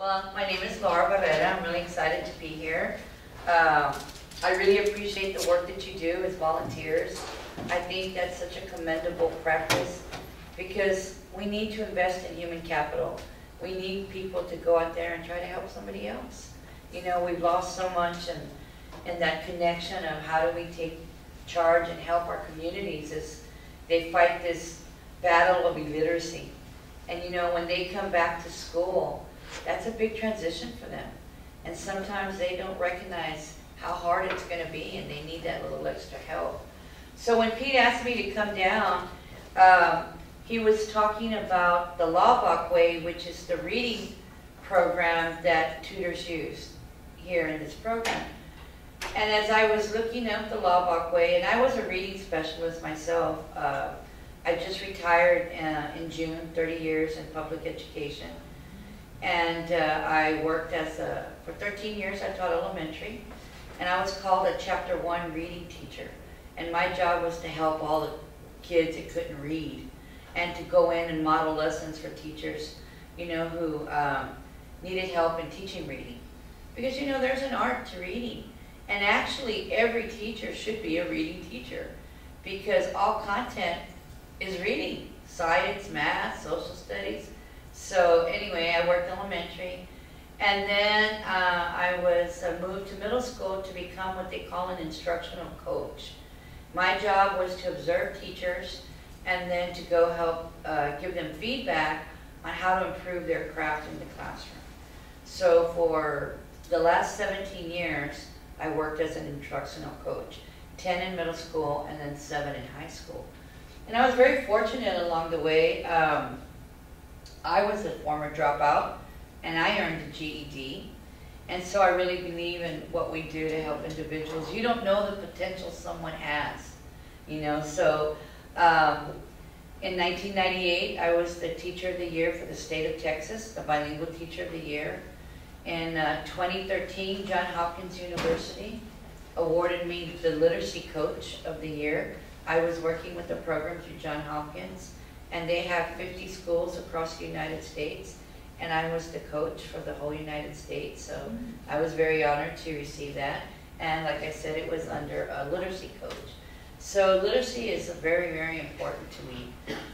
Well, my name is Barrera. I'm really excited to be here. I really appreciate the work that you do as volunteers. I think that's such a commendable practice because we need to invest in human capital. We need people to go out there and try to help somebody else. You know, we've lost so much in that connection of how do we take charge and help our communities as they fight this battle of illiteracy. And you know, when they come back to school, that's a big transition for them. And sometimes they don't recognize how hard it's going to be and they need that little extra help. So when Pete asked me to come down, he was talking about the Laubach Way, which is the reading program that tutors use here in this program. And as I was looking up the Laubach Way, and I was a reading specialist myself, I just retired in June, 30 years in public education. And I worked for 13 years, I taught elementary. And I was called a Chapter 1 reading teacher. And my job was to help all the kids that couldn't read and to go in and model lessons for teachers, you know, who needed help in teaching reading. Because, you know, there's an art to reading. And actually, every teacher should be a reading teacher because all content is reading. Science, math, social studies. So anyway, I worked elementary. And then I was moved to middle school to become what they call an instructional coach. My job was to observe teachers and then to go help give them feedback on how to improve their craft in the classroom. So for the last 17 years, I worked as an instructional coach, 10 in middle school and then 7 in high school. And I was very fortunate along the way. I was a former dropout and I earned a GED. And so I really believe in what we do to help individuals. You don't know the potential someone has, you know. So in 1998, I was the Teacher of the Year for the state of Texas, the Bilingual Teacher of the Year. In 2013, Johns Hopkins University awarded me the Literacy Coach of the Year. I was working with the program through Johns Hopkins, and they have 50 schools across the United States, and I was the coach for the whole United States, so I was very honored to receive that. And like I said, it was under a literacy coach. So literacy is very, very important to me.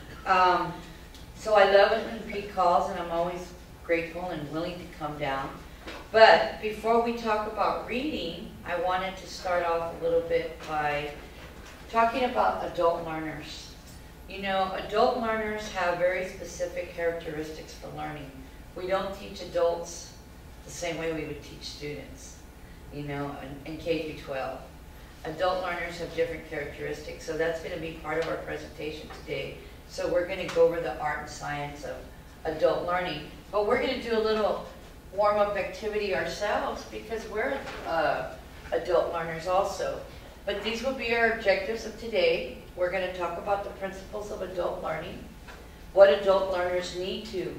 So I love it when Pete calls, and I'm always grateful and willing to come down. But before we talk about reading, I wanted to start off a little bit by talking about adult learners. You know, adult learners have very specific characteristics for learning. We don't teach adults the same way we would teach students, you know, in K through 12. Adult learners have different characteristics, so that's going to be part of our presentation today. So we're going to go over the art and science of adult learning, but we're going to do a little warm-up activity ourselves because we're adult learners also. But these will be our objectives of today. We're going to talk about the principles of adult learning, what adult learners need to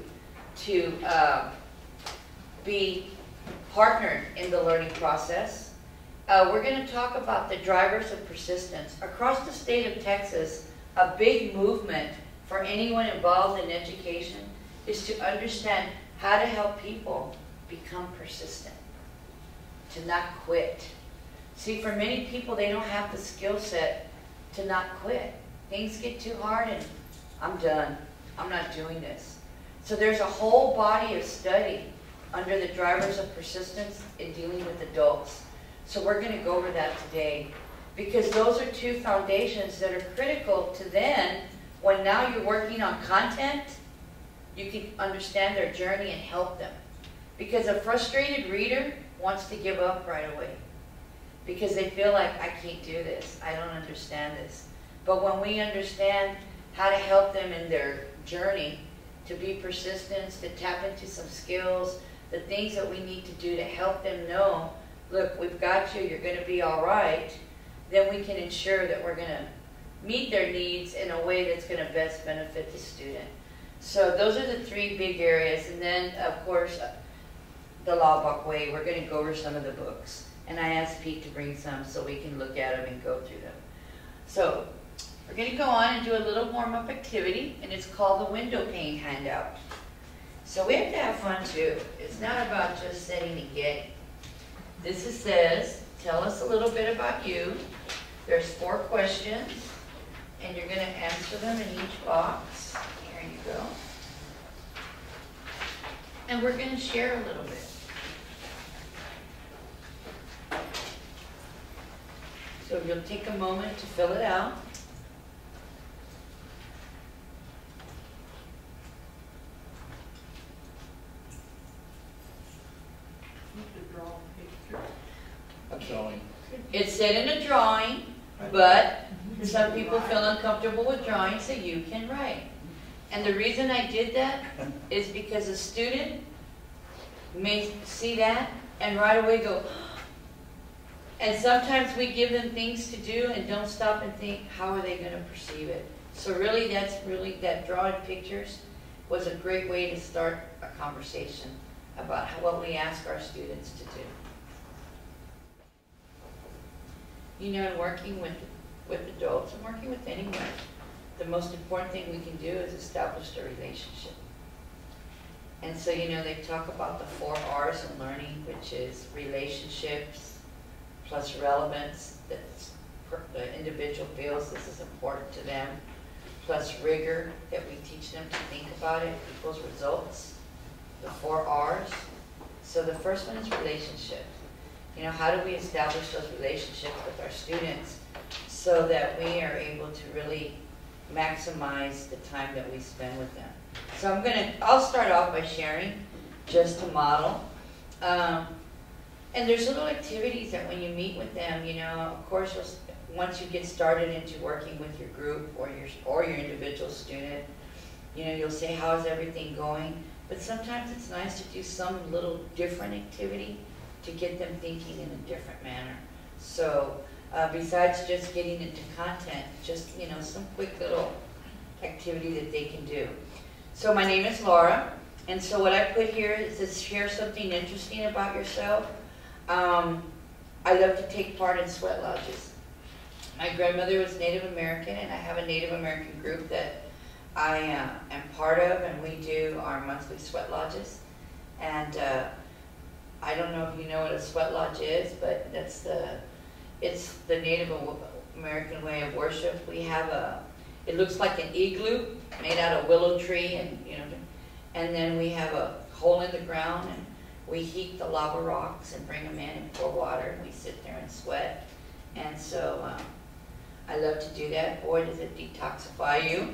be partnered in the learning process. We're going to talk about the drivers of persistence. Across the state of Texas, a big movement for anyone involved in education is to understand how to help people become persistent, to not quit. See, for many people, they don't have the skill set to not quit. Things get too hard and I'm done. I'm not doing this. So there's a whole body of study under the drivers of persistence in dealing with adults. So we're going to go over that today because those are two foundations that are critical to then, when now you're working on content, you can understand their journey and help them. Because a frustrated reader wants to give up right away because they feel like, I can't do this, I don't understand this. But when we understand how to help them in their journey, to be persistent, to tap into some skills, the things that we need to do to help them know, look, we've got you, you're going to be all right, then we can ensure that we're going to meet their needs in a way that's going to best benefit the student. So those are the three big areas. And then, of course, the Laubach Way, we're going to go over some of the books. And I asked Pete to bring some so we can look at them and go through them. So we're going to go on and do a little warm-up activity, and it's called the window pane handout. So we have to have fun too. It's not about just sitting and getting. This says, tell us a little bit about you. There's 4 questions, and you're going to answer them in each box. Here you go. And we're going to share a little bit. So you'll take a moment to fill it out. Okay. It's set in a drawing, but some people feel uncomfortable with drawing, so you can write. And the reason I did that is because a student may see that and right away go, and sometimes we give them things to do and don't stop and think, how are they going to perceive it? So really, that drawing pictures was a great way to start a conversation about what we ask our students to do. You know, in working with adults and working with anyone, the most important thing we can do is establish a relationship. And so, you know, they talk about the 4 R's in learning, which is relationships plus relevance, that the individual feels this is important to them, plus rigor, that we teach them to think about it, equals results, the 4 R's. So the first one is relationships. You know, how do we establish those relationships with our students so that we are able to really maximize the time that we spend with them? So I'll start off by sharing just to model. And there's little activities that when you meet with them, you know, of course, once you get started into working with your group or your individual student, you know, you'll say, how's everything going? But sometimes it's nice to do some little different activity to get them thinking in a different manner. So besides just getting into content, just, you know, some quick little activity that they can do. So my name is Laura, and so what I put here is to share something interesting about yourself. I love to take part in sweat lodges. My grandmother was Native American, and I have a Native American group that I am part of, and we do our monthly sweat lodges. And I don't know if you know what a sweat lodge is, but it's the Native American way of worship. We have it looks like an igloo made out of willow tree, and you know, and then we have a hole in the ground, and we heat the lava rocks and bring them in and pour water, and we sit there and sweat. And so I love to do that. Boy, does it detoxify you.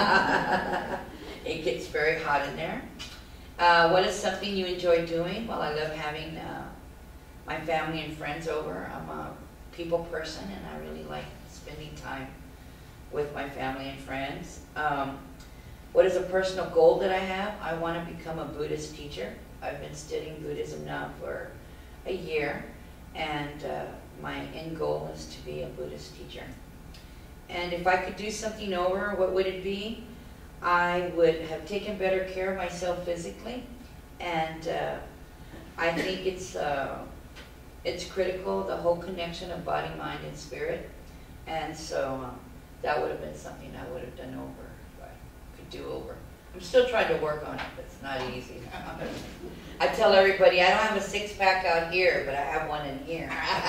It gets very hot in there. What is something you enjoy doing? Well, I love having my family and friends over. I'm a people person, and I really like spending time with my family and friends. What is a personal goal that I have? I want to become a Buddhist teacher. I've been studying Buddhism now for a year, and my end goal is to be a Buddhist teacher. And if I could do something over, what would it be? I would have taken better care of myself physically, and I think it's critical, the whole connection of body, mind, and spirit. And so that would have been something I would have done over, if I could do over. I'm still trying to work on it, but it's not easy. I tell everybody, I don't have a 6-pack out here, but I have one in here.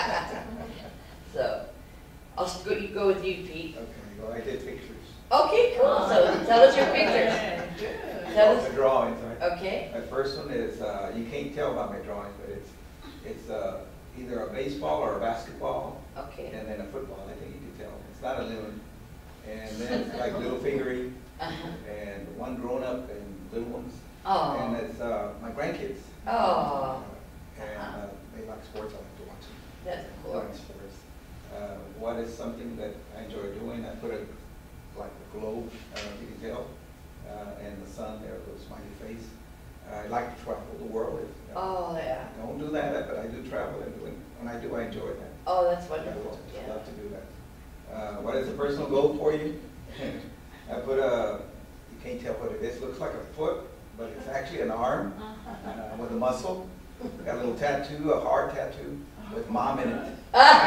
So, I'll go with you, Pete. Okay, well, I did pictures. Okay, cool. So, tell us your pictures. Tell us the drawings, right? Okay. My first one is, you can't tell by my drawings, but it's either a baseball or a basketball. Okay. And then a football, I think you can tell. It's not a loon. And then it's like little figurine. And one grown up and little ones. Oh. And it's my grandkids. Oh. And they like sports, I like to watch them. That's cool. Sports. What is something that I enjoy doing? I put like a globe, I don't know if you can tell, and the sun there, a little smiley face. I like to travel the world. Oh, yeah. I don't do that, but I do travel, and when I do, I enjoy that. Oh, that's wonderful. I love to do that. What is a personal goal for you? I put you can't tell what it is. It looks like a foot, but it's actually an arm with a muscle. Got a little tattoo, a heart tattoo with mom in it.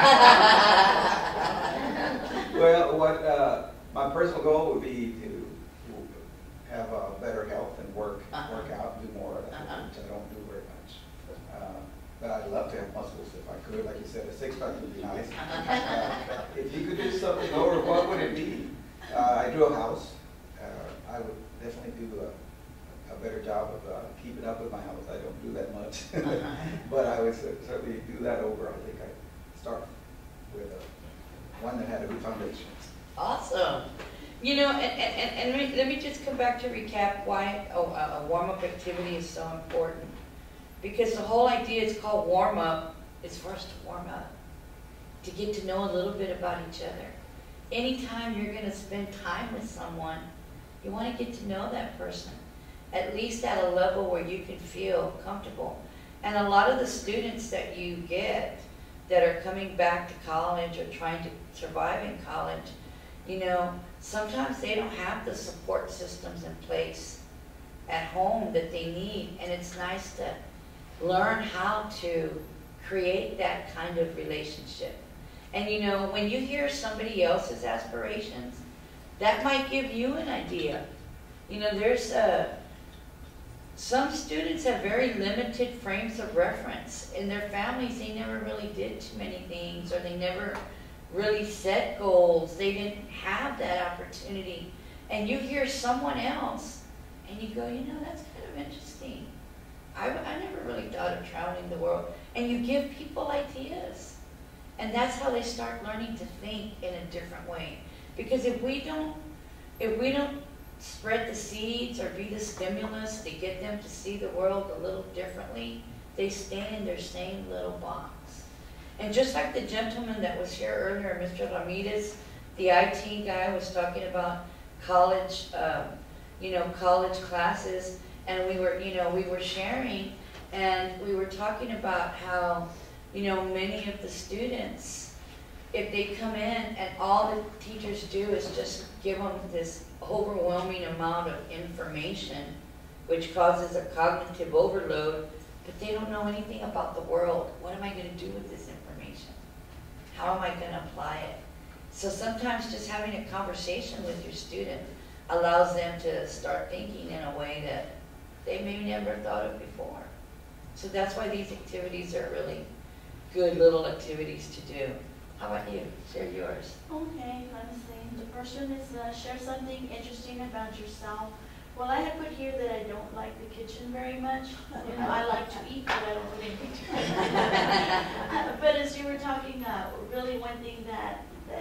Well, what my personal goal would be to have better health and work out, do I'd love to have muscles if I could. Like you said, a six-pack would be nice. If you could do something over, what would it be? I drew a house. I would definitely do a better job of keeping up with my house. I don't do that much. But I would certainly do that over. I think I'd start with one that had a good foundation. Awesome. You know, and let me just come back to recap why a warm-up activity is so important. Because the whole idea is called warm-up is for us to warm up, to get to know a little bit about each other. Anytime you're going to spend time with someone, you want to get to know that person, at least at a level where you can feel comfortable. And a lot of the students that you get that are coming back to college or trying to survive in college, you know, sometimes they don't have the support systems in place at home that they need, and it's nice to learn how to create that kind of relationship. And you know, when you hear somebody else's aspirations, that might give you an idea. You know, there's some students have very limited frames of reference. In their families, they never really did too many things, or they never really set goals. They didn't have that opportunity. And you hear someone else, and you go, you know, that's kind of interesting. I never really thought of traveling the world. And you give people ideas. And that's how they start learning to think in a different way. Because if we don't spread the seeds or be the stimulus to get them to see the world a little differently, they stay in their same little box. And just like the gentleman that was here earlier, Mr. Ramirez, the IT guy was talking about college, college classes, and we were sharing, and we were talking about how, you know, many of the students, if they come in and all the teachers do is just give them this overwhelming amount of information, which causes a cognitive overload, but they don't know anything about the world. What am I going to do with this information? How am I going to apply it? So sometimes just having a conversation with your student allows them to start thinking in a way that they maybe never thought of before. So that's why these activities are really good little activities to do. How about you? Share yours. Okay, let me see. The first one is share something interesting about yourself. Well, I have put here that I don't like the kitchen very much. You know, I like to eat, but I don't put anything. But as you were talking, really one thing that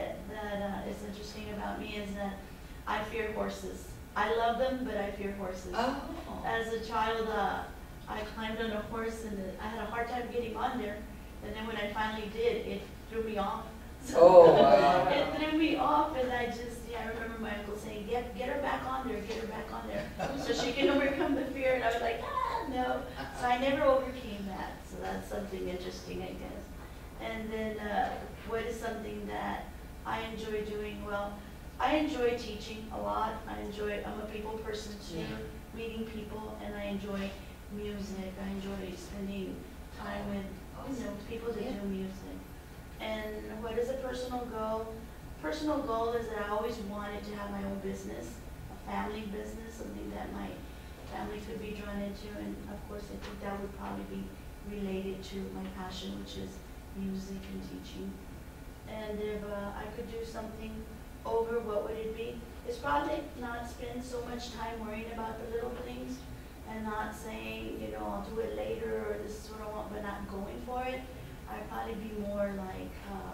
is interesting about me is that I fear horses. I love them, but I fear horses. Oh. As a child, I climbed on a horse, and I had a hard time getting on there. And then when I finally did, it threw me off. So oh, wow. It threw me off, and I remember my uncle saying, get her back on there, get her back on there, so she can overcome the fear. And I was like, no. So I never overcame that. So that's something interesting, I guess. And then what is something that I enjoy doing? Well, I enjoy teaching a lot. I'm a people person too, meeting people, and I enjoy music. I enjoy spending time with people that do music. And what is a personal goal? Personal goal is that I always wanted to have my own business, a family business, something that my family could be drawn into. And of course, I think that would probably be related to my passion, which is music and teaching. And if I could do something over, what would it be? It's probably not spend so much time worrying about the little things and not saying, you know, I'll do it later, or this is what I want, but not going for it. I'd probably be more like,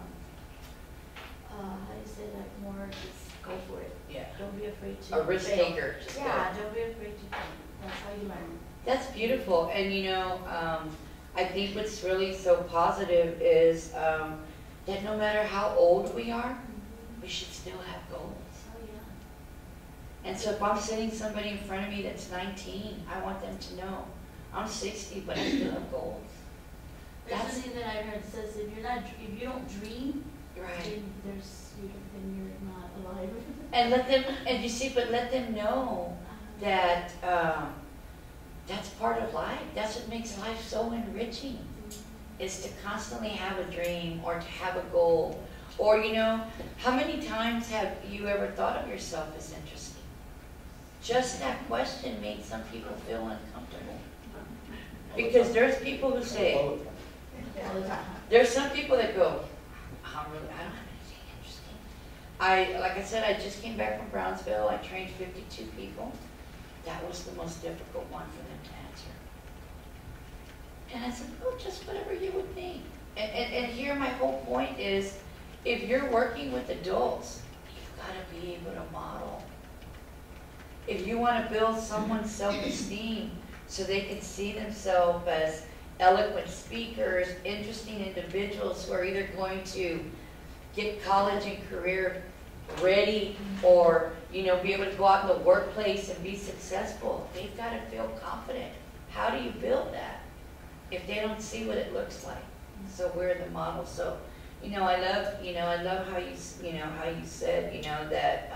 how do you say that? More just go for it. Yeah. Don't be afraid to A risk taker. Yeah, don't be afraid to fail. That's how you learn. That's beautiful. And you know, I think what's really so positive is that no matter how old we are, we should still have goals. Oh, yeah. And so if I'm sitting somebody in front of me that's 19, I want them to know I'm 60, but I still have goals. There's something that I heard says if you don't dream, right, then you're not alive. And let them, and you see, but let them know that that's part of life. That's what makes life so enriching, is to constantly have a dream or to have a goal. Or, you know, how many times have you ever thought of yourself as interesting? Just that question made some people feel uncomfortable. Because there's people who say, all the time. There's some people that go, I don't have anything interesting. Like I said, I just came back from Brownsville. I trained 52 people. That was the most difficult one for them to answer. And I said, oh, just whatever you would think. And here my whole point is, if you're working with adults, you've got to be able to model. If you want to build someone's self-esteem so they can see themselves as eloquent speakers, interesting individuals who are either going to get college and career ready or, you know, be able to go out in the workplace and be successful, they've got to feel confident. How do you build that if they don't see what it looks like? So we're the model. So, you know, I love how you said, you know, that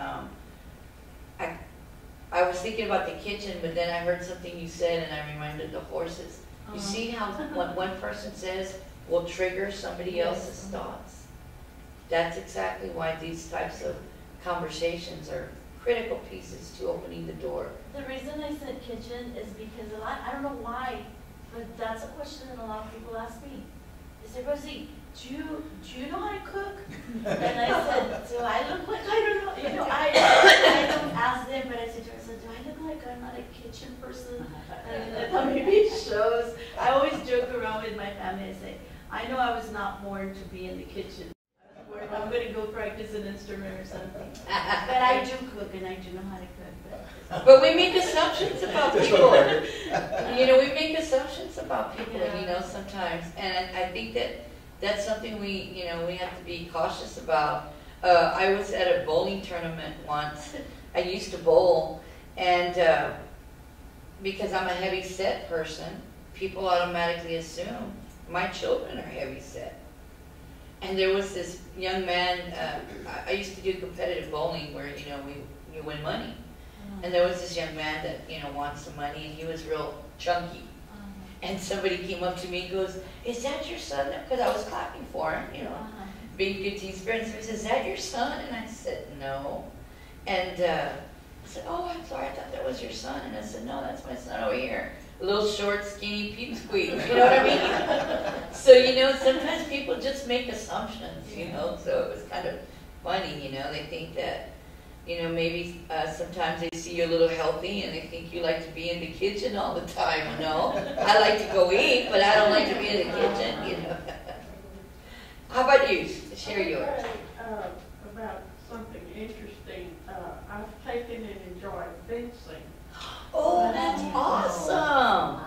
I was thinking about the kitchen, but then I heard something you said and I reminded the horses. You see how what one person says will trigger somebody else's thoughts? That's exactly why these types of conversations are critical pieces to opening the door. The reason I said kitchen is because I don't know why, but that's a question that a lot of people ask me. They say, Rosie, do you know how to cook? And I said, do I look like I don't know? You know, I don't ask them, but I said to her, do I look like I'm not a kitchen person? And I thought maybe it shows. I always joke around with my family and say, I know I was not born to be in the kitchen. I'm going to go practice an instrument or something. But I do cook and I do know how to cook. But we make assumptions about people. You know, we make assumptions about people, you know, sometimes. And I think that that's something we have to be cautious about. I was at a bowling tournament once. I used to bowl, and because I'm a heavy set person, people automatically assume my children are heavy set. And there was this young man, I used to do competitive bowling where, you know, you win money. And there was this young man that, you know, wants some money, and he was real chunky. And somebody came up to me and goes, is that your son? Because I was clapping for him, you know, being good team spirit. So he says, is that your son? And I said, no. And I said, oh, I'm sorry, I thought that was your son. And I said, no, that's my son over here. A little short, skinny pipsqueak, you know what I mean? So, you know, sometimes people just make assumptions, you know, so it was kind of funny, you know, they think that, you know, maybe sometimes they see you a little healthy and they think you like to be in the kitchen all the time, you know. I like to go eat, but I don't like to be in the kitchen, you know. How about you? Share yours. About something interesting, I've taken and enjoyed fencing. Oh, that's awesome.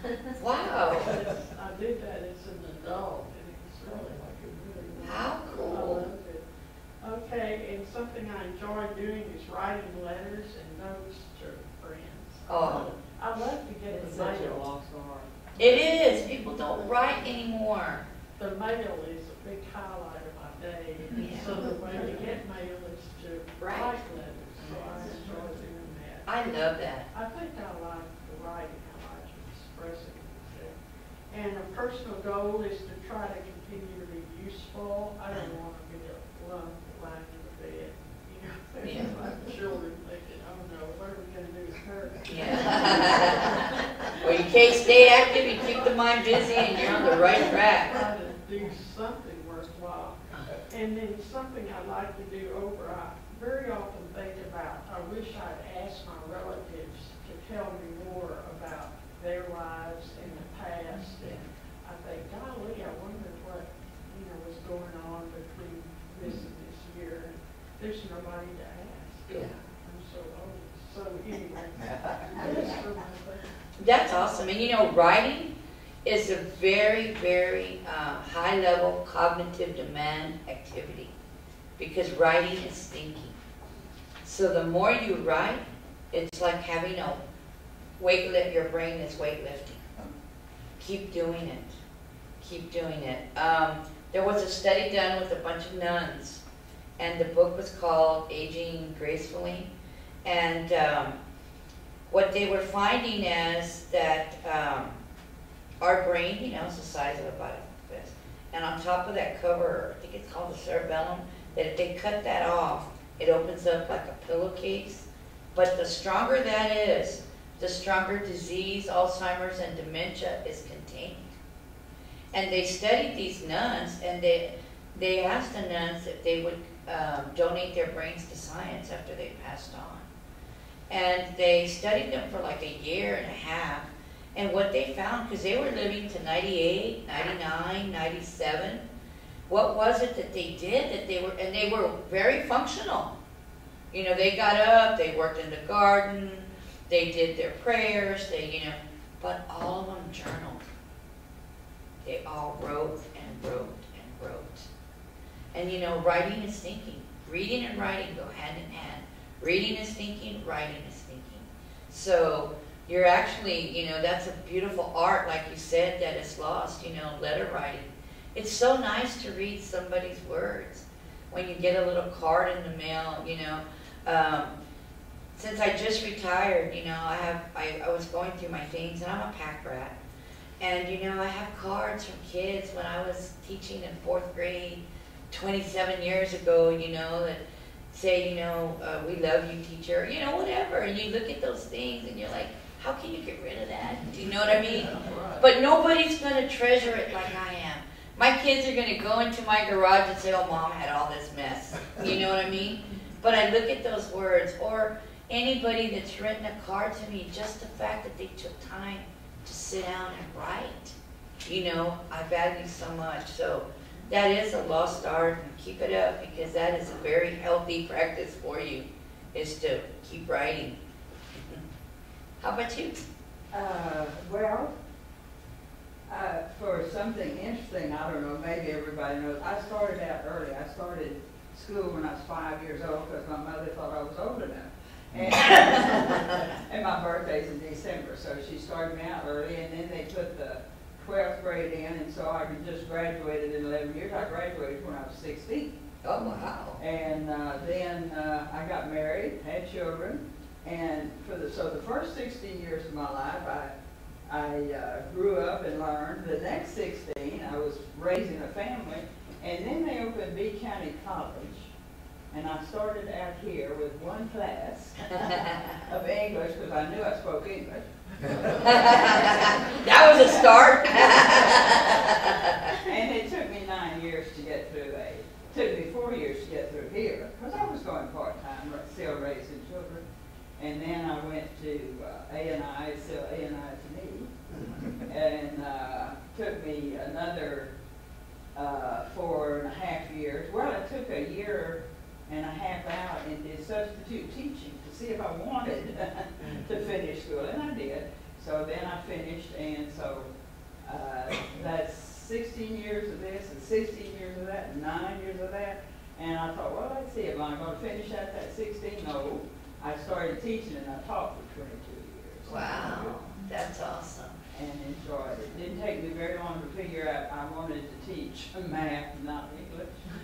Wow. I did that as an adult, and it was really How I cool. loved it. Okay, and something I enjoy doing is writing letters and notes to friends. Oh. I love to get the mail. It is. People don't write anymore. The mail is a big highlight of my day. Yeah. So the way to get mail is to Right. write letters. So I enjoy doing that. I love that. I think I like the writing. I like expressing myself. And a personal goal is to try to continue to be useful. I don't want to be a lump lying in the bed. You know, Yeah. like children thinking, oh no, what are we going to do with her? Yeah. Well, you can't stay active, you keep the mind busy, and you're on the right track. Try to do something worthwhile. And then something I like to do I very often think about, I wish I'd asked my relatives to tell me more about their lives in the past. And I think, golly, I wonder what, you know, was going on between this and this year. And there's nobody to ask. Yeah. I'm so old. So anyway, that's for my thing. That's awesome. And you know, writing is a very, very high-level cognitive demand activity because writing is thinking. So the more you write, it's like having a weightlift. Your brain is weightlifting. Keep doing it. Keep doing it. There was a study done with a bunch of nuns, and the book was called Aging Gracefully. And what they were finding is that our brain, you know, is the size of about this. And on top of that cover, I think it's called the cerebellum, that if they cut that off, it opens up like a pillowcase. But the stronger that is, the stronger disease, Alzheimer's, and dementia is contained. And they studied these nuns, and they asked the nuns if they would donate their brains to science after they passed on. And they studied them for like a year and a half. And what they found, because they were living to 98, 99, 97, what was it that they did that they were very functional. You know, they got up, they worked in the garden, they did their prayers, but all of them journaled. They all wrote and wrote and wrote. And writing is thinking. Reading and writing go hand in hand. Reading is thinking, writing is thinking. So you're actually, that's a beautiful art, like you said, that is lost, letter writing. It's so nice to read somebody's words. When you get a little card in the mail, since I just retired, I was going through my things, and I'm a pack rat. And, I have cards from kids when I was teaching in 4th grade 27 years ago, that say, we love you, teacher, whatever. And you look at those things and you're like, how can you get rid of that? Do you know what I mean? But nobody's going to treasure it like I am. My kids are going to go into my garage and say, oh, Mom had all this mess. You know what I mean? But I look at those words, or anybody that's written a card to me, just the fact that they took time to sit down and write, I value so much. So that is a lost art, and keep it up, because that is a very healthy practice for you, is to keep writing. How about you? For something interesting, I don't know, maybe everybody knows, I started out early. I started school when I was 5 years old because my mother thought I was old enough. And, and my birthday's in December, so she started me out early, and then they put the 12th grade in, and so I just graduated in 11 years. I graduated when I was 16. Oh, wow. And then I got married, had children, and so the first 16 years of my life, I grew up and learned. The next 16, I was raising a family, and then they opened B County College, and I started out here with one class of English because I knew I spoke English. That was a start. And it took me 9 years to get through it took me 4 years to get through here because I was going part-time, but still raising children. And then I went to A&I, it's still A&I to me, and took me another 4.5 years. Well, I took a year and a half out and did substitute teaching to see if I wanted to finish school, and I did. So then I finished, and so that's 16 years of this and 16 years of that and 9 years of that. And I thought, well, let's see, am I going to finish at that 16? No. I started teaching, and I taught for 22 years. Wow, that's awesome. And enjoyed it. Didn't take me very long to figure out I wanted to teach math, not English.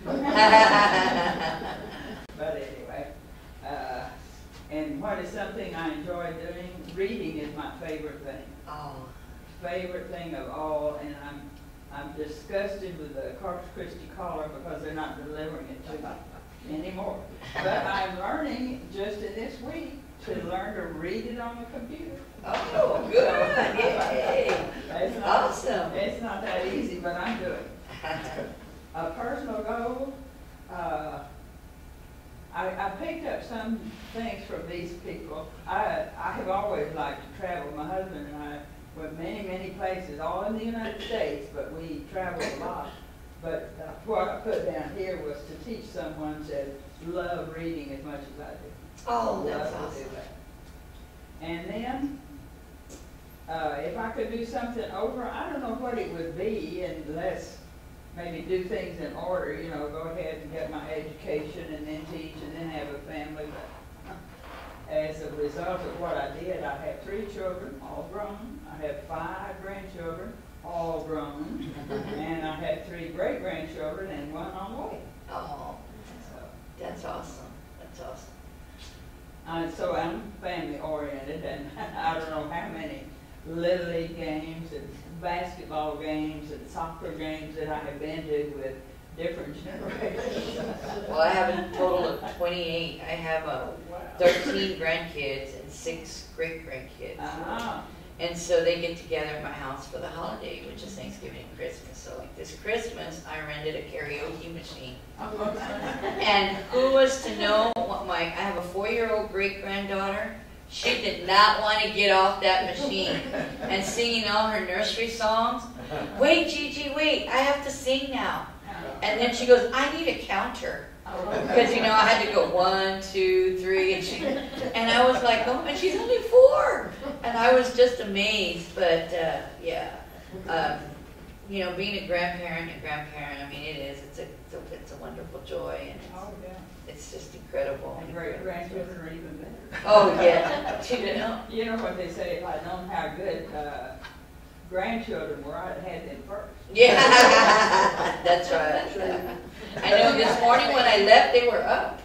But anyway, and what is something I enjoy doing? Reading is my favorite thing. Oh. Favorite thing of all, and I'm disgusted with the Corpus Christi caller because they're not delivering it to me anymore. But I'm learning just in this week to learn to read it on the computer. Oh, good. Yay. It's not, awesome. It's not that easy, but I'm doing it. A personal goal, I picked up some things from these people. I have always liked to travel. My husband and I went many, many places, all in the United States, but we traveled a lot. But what I put down here was to teach someone to love reading as much as I do. Oh, that's awesome. And then, if I could do something over, I don't know what it would be, unless maybe do things in order, go ahead and get my education and then teach and then have a family. But as a result of what I did, I have 3 children, all grown. I have 5 grandchildren, all grown. And I have 3 great-grandchildren and 1 on the way. Oh, that's awesome. That's awesome. So I'm family-oriented, and I don't know how many Little League games and basketball games and soccer games that I have been to with different generations. Well, I have a total of 28. I have 13 grandkids and 6 great-grandkids. And so they get together at my house for the holiday, which is Thanksgiving and Christmas. So like this Christmas, I rented a karaoke machine. And who was to know what I have a 4-year-old great-granddaughter. She did not want to get off that machine and singing all her nursery songs. Wait, Gigi, wait, I have to sing now. And then she goes, I need a counter. Because, you know, I had to go 1, 2, 3, and I was like, oh, and she's only 4. And I was just amazed, but yeah. You know, being a grandparent, I mean, it is. It's a wonderful joy, and it's just incredible. And grandchildren are even better. Oh, yeah. You know what they say, if I'd known how good grandchildren were, I'd had them first. Yeah, that's right. I know this morning when I left, they were up.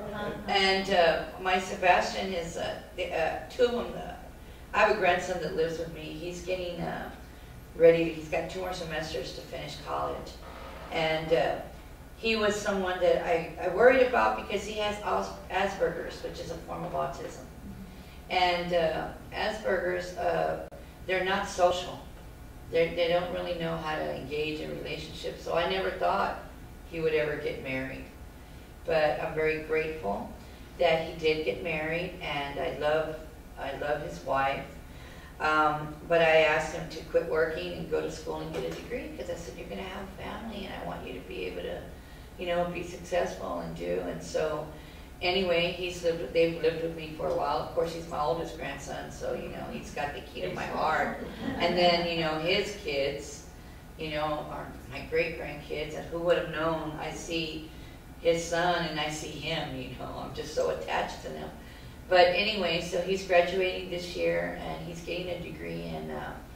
And my Sebastian is, 2 of them, I have a grandson that lives with me. He's getting ready, he's got 2 more semesters to finish college. And he was someone that I worried about because he has Asperger's, which is a form of autism. And Asperger's, they're not social. They don't really know how to engage in relationships. So I never thought he would ever get married. But I'm very grateful that he did get married, and I love his wife. But I asked him to quit working and go to school and get a degree, because I said, you're going to have a family, and I want you to be able to, you know, be successful and do. And so anyway, they've lived with me for a while. Of course, he's my oldest grandson, so, you know, he's got the key to my heart. And then, you know, his kids, you know, are my great-grandkids, and who would have known? I see his son and I see him, you know, I'm just so attached to them. But anyway, so he's graduating this year, and he's getting a degree in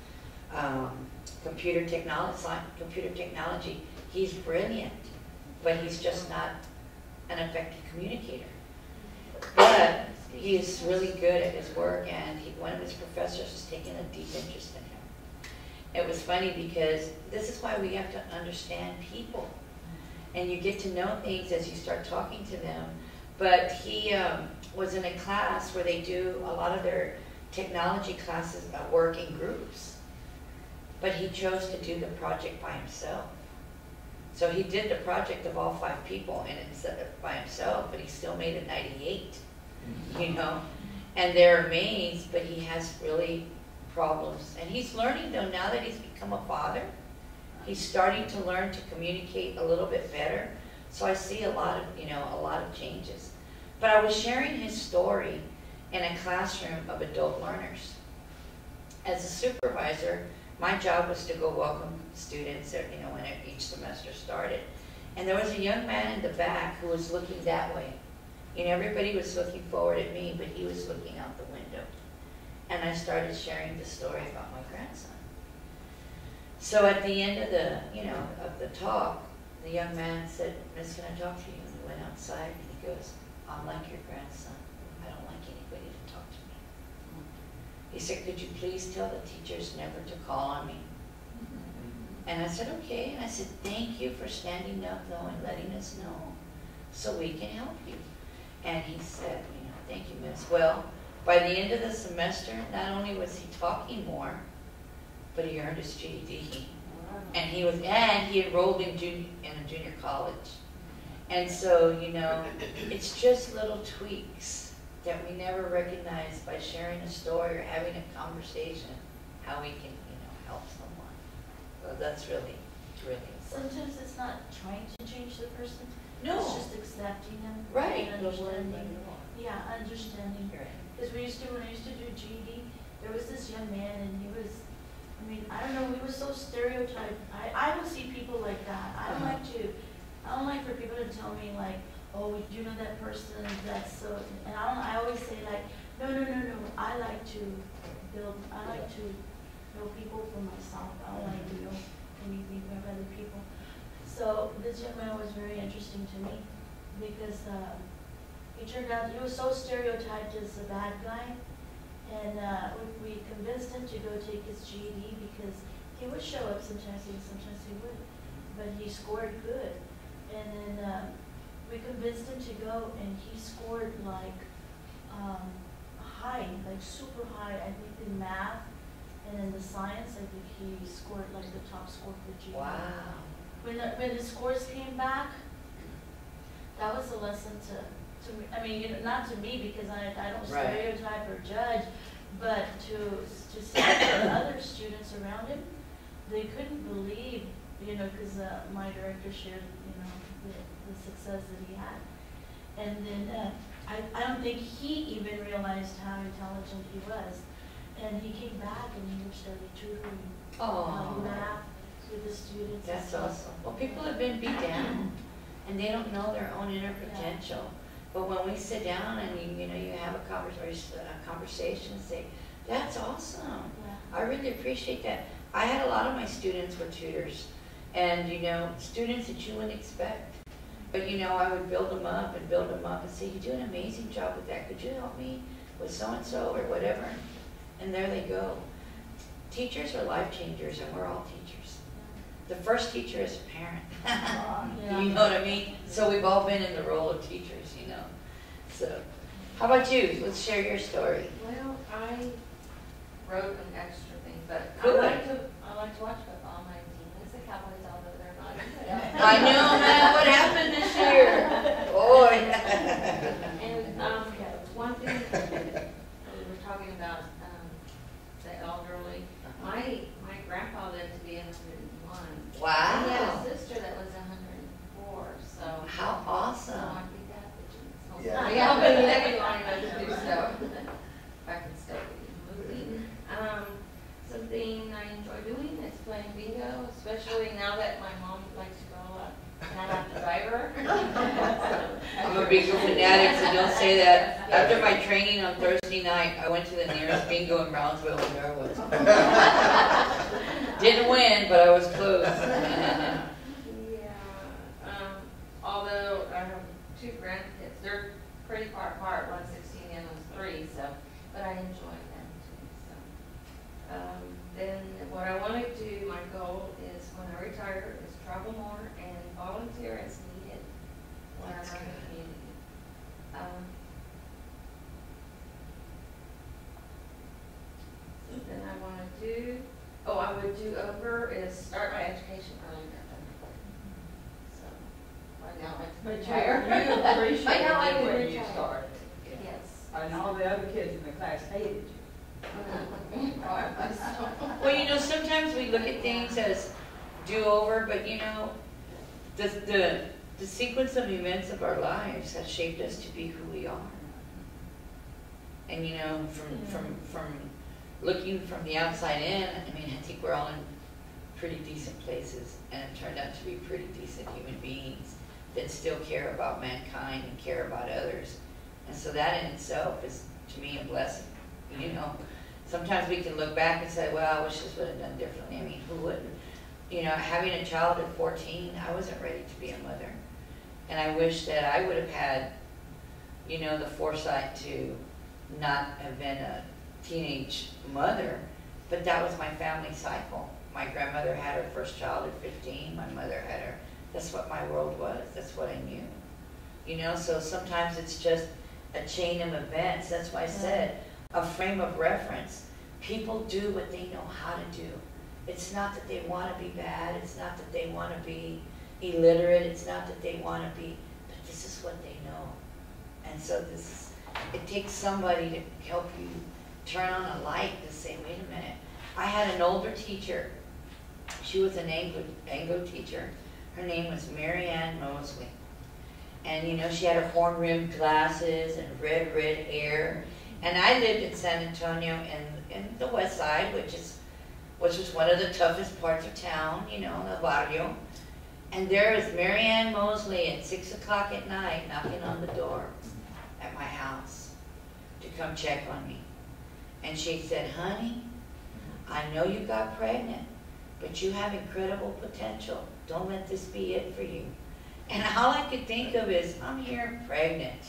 computer technology. He's brilliant, but he's just not an effective communicator. But he is really good at his work, and one of his professors has taken a deep interest in him. It was funny because this is why we have to understand people, and you get to know things as you start talking to them. But he was in a class where they do a lot of their technology classes work in groups, but he chose to do the project by himself. So he did the project of all 5 people, and instead of by himself, but he still made a 98, you know. And they're amazed, but he has really problems. And he's learning, though, now that he's become a father, he's starting to learn to communicate a little bit better. So I see a lot of changes. But I was sharing his story in a classroom of adult learners. As a supervisor, my job was to go welcome students, you know, when each semester started. And there was a young man in the back who was looking that way. You know, everybody was looking forward at me, but he was looking out the window. And I started sharing the story about my grandson. So at the end of the talk, the young man said, Miss, can I talk to you? And we went outside, and he goes, I'm like your grandson. I don't like anybody to talk to me. He said, could you please tell the teachers never to call on me? And I said, okay. And I said, thank you for standing up, though, and letting us know so we can help you. And he said, you know, thank you, Miss. Well, by the end of the semester, not only was he talking more, but he earned his GED. And he enrolled in a junior college. And so, you know, it's just little tweaks that we never recognize by sharing a story or having a conversation, how we can, you know, help someone. So that's really, really important. Sometimes it's not trying to change the person. No. It's just accepting them. Right. And understanding. Yeah, understanding. Right. Because when I used to do GED, there was this young man, and he was, I mean, I don't know, we were so stereotyped. I don't see people like that. I don't like for people to tell me like, oh, you know that person, that's so, and I always say like, no, I like to know people for myself. I don't like to know anything from other people. So this young man was very interesting to me because he turned out, he was so stereotyped as a bad guy. And we convinced him to go take his GED because he would show up sometimes and sometimes he wouldn't. But he scored good. And then we convinced him to go, and he scored like high, like super high, I think in math And in the science, I think he scored like the top score for junior. Wow. When the scores came back, that was a lesson to me. I mean, you know, not to me because I don't Right. stereotype or judge, but to see the other students around him, they couldn't believe, you know, because my director shared, you know, the success that he had. And then I don't think he even realized how intelligent he was. And he came back and he started tutoring Oh, math with the students. that's awesome. Well, people have been beat down and they don't know their own inner potential. But when we sit down and you know, you have a conversation and say, that's awesome. Yeah. I really appreciate that. I had a lot of my students were tutors and, you know, students that you wouldn't expect. But, you know, I would build them up and say, you do an amazing job with that. Could you help me with so-and-so or whatever? And there they go. Teachers are life changers and we're all teachers. The first teacher is a parent. Yeah. You know what I mean? So we've all been in the role of teachers, you know. So, how about you? Let's share your story. Well, I wrote an extra thing, but Good. I like to watch football. My team is the Cowboys, although they're not in I know, man. What happened this year? Boy. And one thing we were talking about the elderly. My grandpa lived to be 101. Wow. He had a sister that was 104. So How So awesome. I think that would Yeah. yeah, but living long enough to do so. If I can still be moving. Something I enjoy doing is playing bingo, especially now that my mom likes to go a lot and I have to drive her. I'm a bingo fanatic, so don't say that. After my training on Thursday night, I went to the nearest bingo in Brownsville, and there I was. Didn't win, but I was close. Yeah. Although I have 2 grandkids, they're pretty far apart, one's 16 and one's 3, so, but I enjoy them too, so. Then what I want to do, my goal is when I retire, is travel more and volunteer as needed wherever That's in the good. community. Something I want to do, I would do over is start my education earlier. So, right now I But retire. you appreciated Right now I it can when you retire. started. Yes. And all the other kids in the class hated you. Well, you know, sometimes we look at things as do-over, but you know, the sequence of events of our lives has shaped us to be who we are. And you know, from looking from the outside in, I mean, I think we're all in pretty decent places and have turned out to be pretty decent human beings that still care about mankind and care about others. And so that in itself is, to me, a blessing, you know. Sometimes we can look back and say, well, I wish this would have done differently. I mean, who wouldn't? You know, having a child at 14, I wasn't ready to be a mother. And I wish that I would have had, you know, the foresight to not have been a teenage mother, but that was my family cycle. My grandmother had her first child at 15, my mother had her. That's what my world was, that's what I knew. You know, so sometimes it's just a chain of events. That's why I said, a frame of reference. People do what they know how to do. It's not that they want to be bad, it's not that they want to be illiterate, it's not that they want to be, but this is what they know. And so it takes somebody to help you turn on a light to say, wait a minute. I had an older teacher. She was an Anglo teacher. Her name was Mary Ann Mosley. And you know, she had her horn-rimmed glasses and red hair. And I lived in San Antonio in the west side, which was one of the toughest parts of town, you know, the barrio. And there is Mary Ann Mosley at 6 o'clock at night knocking on the door at my house to come check on me. And she said, honey, I know you got pregnant, but you have incredible potential. Don't let this be it for you. And all I could think of is, I'm here pregnant.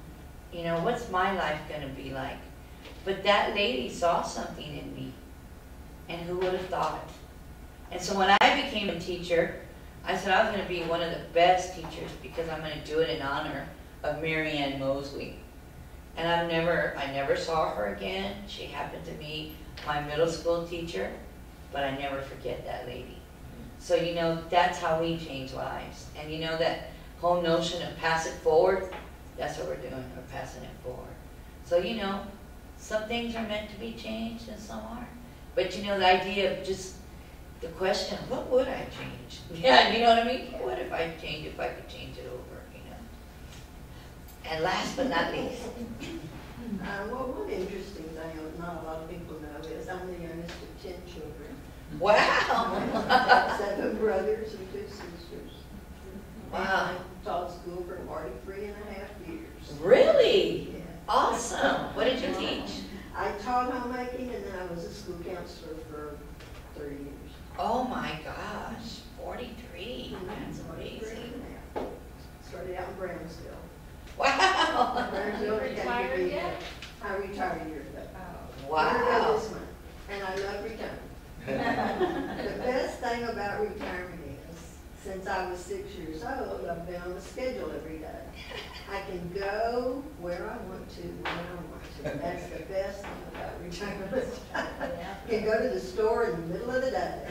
You know, what's my life going to be like? But that lady saw something in me. And who would have thought? And so when I became a teacher, I said I was going to be one of the best teachers because I'm going to do it in honor of Mary Ann Mosley. And I never saw her again. She happened to me my middle school teacher, but I never forget that lady. So, you know, that's how we change lives. And you know that whole notion of pass it forward, that's what we're doing, we're passing it forward. So, you know, some things are meant to be changed and some aren't. But you know, the idea of just the question, what would I change? Yeah, you know what I mean? What if I change, if I could change it over, you know? And last but not least. Well, one interesting thing that not a lot of people know is I'm the youngest of 10 children. Wow! 7 brothers and 2 sisters. Wow. And I taught school for 43.5 years. Really? Yeah. Awesome. What did you teach? I taught homemaking and then I was a school counselor for 30 years. Oh my gosh, 43. That's amazing. Started out in Brownsville. Wow! Brownsville, Retired Kentucky. yet? I retired years ago. Oh. Wow! This month, and I love retirement. The best thing about retirement is, since I was 6 years old, I've been on the schedule every day. I can go where I want to, when I want to. That's the best thing about retirement. You can go to the store in the middle of the day.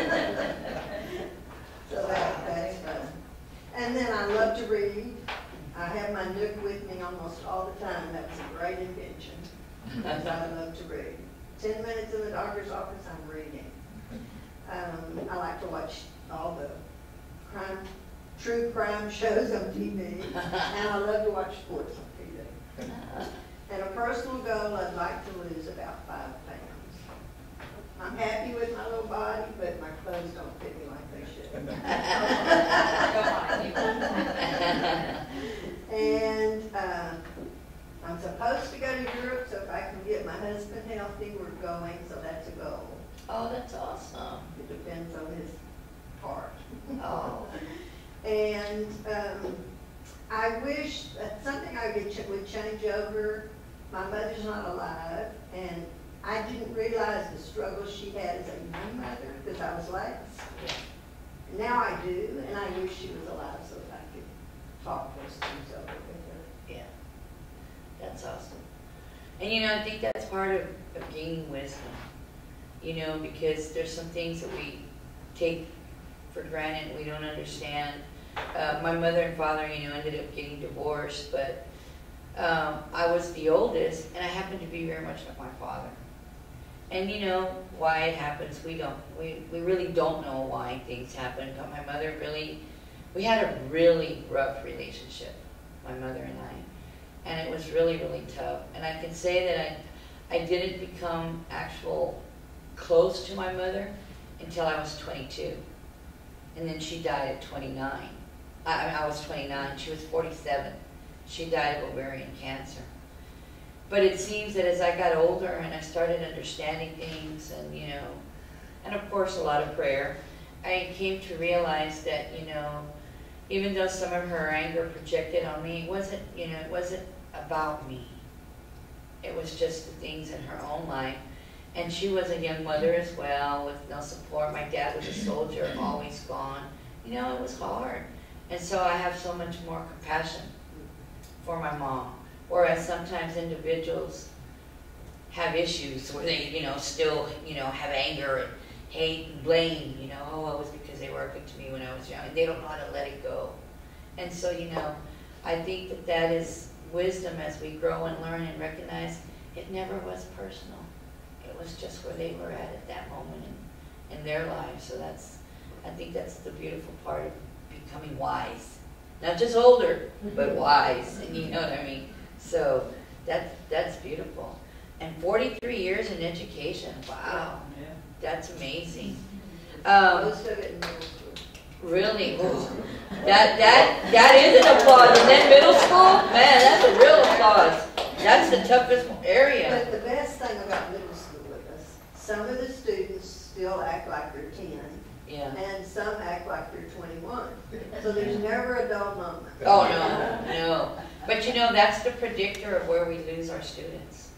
So that's fun. And then I love to read. I have my Nook with me almost all the time. That was a great invention. Because I love to read. 10 minutes in the doctor's office, I'm reading. I like to watch all the true crime shows on TV. And I love to watch sports on TV. And a personal goal, I'd like to lose about 5 pounds. I'm happy with my little body, but my clothes don't fit me like they should. And I'm supposed to go to Europe, so if I can get my husband healthy, we're going, so that's a goal. Oh, that's awesome. It depends on his heart. Oh. And I wish that something I would change over. My mother's not alive, and I didn't realize the struggle she had as a young mother because I was last. Now I do, and I wish she was alive so that I could talk those things over with her. Yeah, that's awesome. And you know, I think that's part of gaining wisdom, you know, because there's some things that we take for granted and we don't understand. My mother and father, you know, ended up getting divorced, but I was the oldest, and I happened to be very much like my father. And you know, why it happens, we really don't know why things happen, but my mother really, we had a really rough relationship, my mother and I, and it was really, really tough. And I can say that I didn't become close to my mother until I was 22. And then she died at 29. I was 29, she was 47. She died of ovarian cancer. But it seems that as I got older and I started understanding things and, you know, and of course a lot of prayer, I came to realize that, you know, even though some of her anger projected on me, it wasn't, you know, it wasn't about me. It was just the things in her own life. And she was a young mother as well with no support. My dad was a soldier, always gone. You know, it was hard. And so I have so much more compassion for my mom. Whereas sometimes individuals have issues where they, you know, still, you know, have anger and hate and blame, you know, oh, it was because they were good to me when I was young. And they don't know how to let it go. And so, you know, I think that that is wisdom as we grow and learn and recognize it never was personal. It was just where they were at that moment in their lives. So that's, I think that's the beautiful part of becoming wise. Not just older, but wise, and you know what I mean? So that's beautiful. And 43 years in education, wow, Yeah. that's amazing. Most of it in middle school. Really, ooh. That is an applause. And then middle school, man, that's a real applause. That's the toughest area. But the best thing about middle school with us, some of the students still act like they're 10, Yeah. and some act like they're 21. So there's never a dull moment. Oh, no. But you know, that's the predictor of where we lose our students.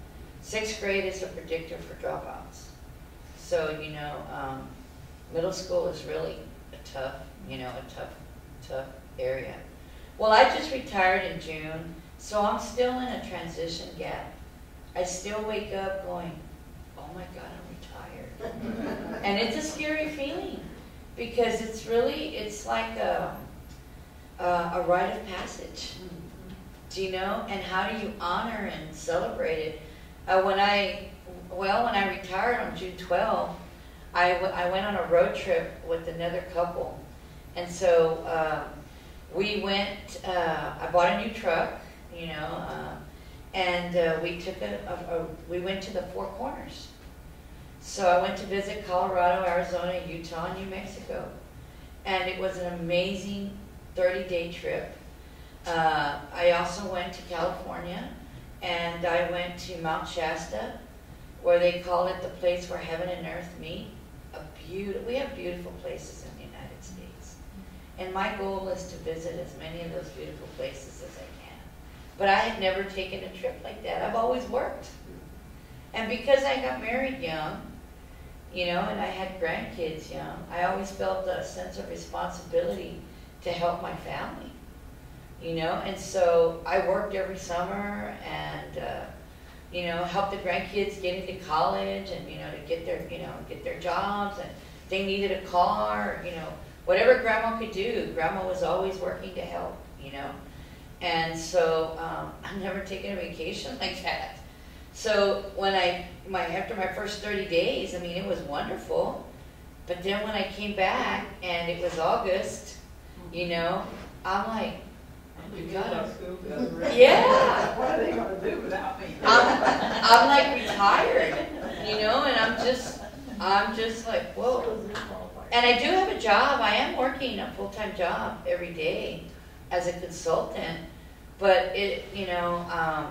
6th grade is a predictor for dropouts. So, you know, middle school is really a tough, you know, a tough area. Well, I just retired in June, so I'm still in a transition gap. I still wake up going, oh oh my God, I'm retired. And it's a scary feeling because it's really, it's like a rite of passage. Do you know? And how do you honor and celebrate it? When I retired on June 12th, I went on a road trip with another couple. And so we went, I bought a new truck, you know, and we went to the Four Corners. So I went to visit Colorado, Arizona, Utah, and New Mexico. And it was an amazing 30-day trip. I also went to California, and I went to Mount Shasta, where they call it the place where heaven and earth meet. We have beautiful places in the United States. And my goal is to visit as many of those beautiful places as I can. But I had never taken a trip like that. I've always worked. And because I got married young, you know, and I had grandkids young, I always felt a sense of responsibility to help my family, you know. And so I worked every summer and, you know, helped the grandkids get into college and, you know, to get their jobs, and they needed a car, you know, whatever grandma could do, grandma was always working to help, you know. And so I've never taken a vacation like that. So when after my first 30 days, I mean, it was wonderful. But then when I came back and it was August, you know, I'm like, yeah. What are they going to do without me? I'm like retired, you know, and I'm just like, whoa. And I do have a job. I am working a full-time job every day as a consultant, but it, you know,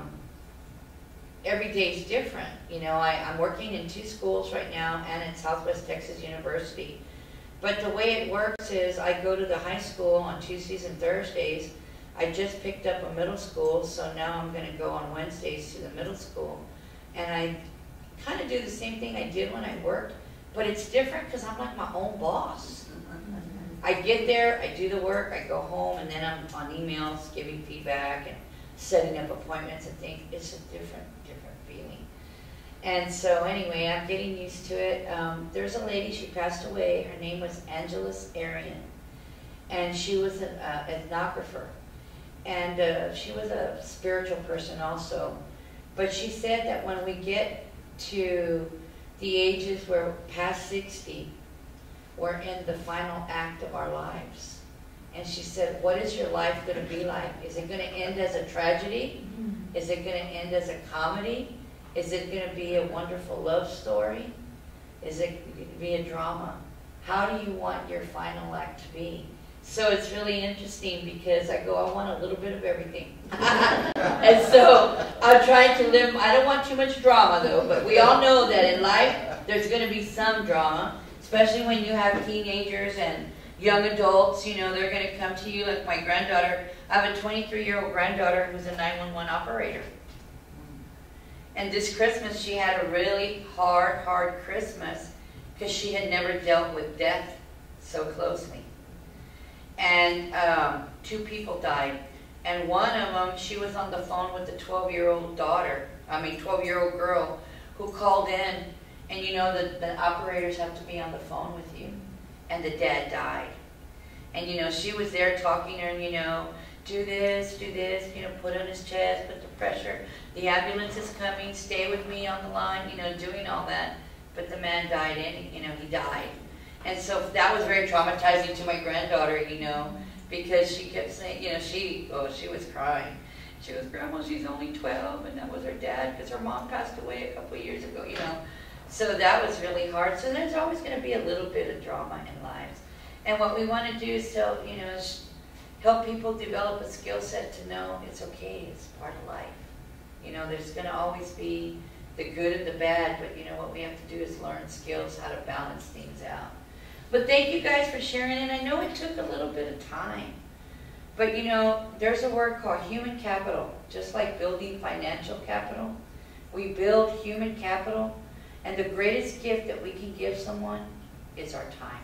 every day is different. You know, I'm working in 2 schools right now and at Southwest Texas University. But the way it works is I go to the high school on Tuesdays and Thursdays. I just picked up a middle school, so now I'm going to go on Wednesdays to the middle school. And I kind of do the same thing I did when I worked, but it's different because I'm like my own boss. I get there, I do the work, I go home, and then I'm on emails giving feedback and setting up appointments and things. It's a different feeling. And so anyway, I'm getting used to it. There's a lady, she passed away. Her name was Angeles Arian, and she was an ethnographer. And she was a spiritual person also. But she said that when we get to the ages where we're past 60, we're in the final act of our lives. And she said, what is your life going to be like? Is it going to end as a tragedy? Is it going to end as a comedy? Is it going to be a wonderful love story? Is it going to be a drama? How do you want your final act to be? So it's really interesting because I want a little bit of everything. And so I'm trying to live, I don't want too much drama though, but we all know that in life there's going to be some drama, especially when you have teenagers and young adults, you know, they're going to come to you like my granddaughter. I have a 23-year-old granddaughter who's a 911 operator. And this Christmas she had a really hard Christmas because she had never dealt with death so closely. And 2 people died. And one of them, she was on the phone with the 12-year-old girl who called in. And you know, the operators have to be on the phone with you. And the dad died. And you know, she was there talking to her, and you know, do this, you know, put on his chest, put the pressure. The ambulance is coming, stay with me on the line, you know, doing all that. But the man died, he died. And so that was very traumatizing to my granddaughter, you know, because she kept saying, you know, she was crying. She was, Grandma, she's only 12, and that was her dad because her mom passed away a couple of years ago, you know. So that was really hard. So there's always going to be a little bit of drama in lives. And what we want to do is help people develop a skill set to know it's okay, it's part of life. You know, there's going to always be the good and the bad, but you know, what we have to do is learn skills, how to balance things out. But thank you guys for sharing, and I know it took a little bit of time. But you know, there's a word called human capital, just like building financial capital. We build human capital, and the greatest gift that we can give someone is our time.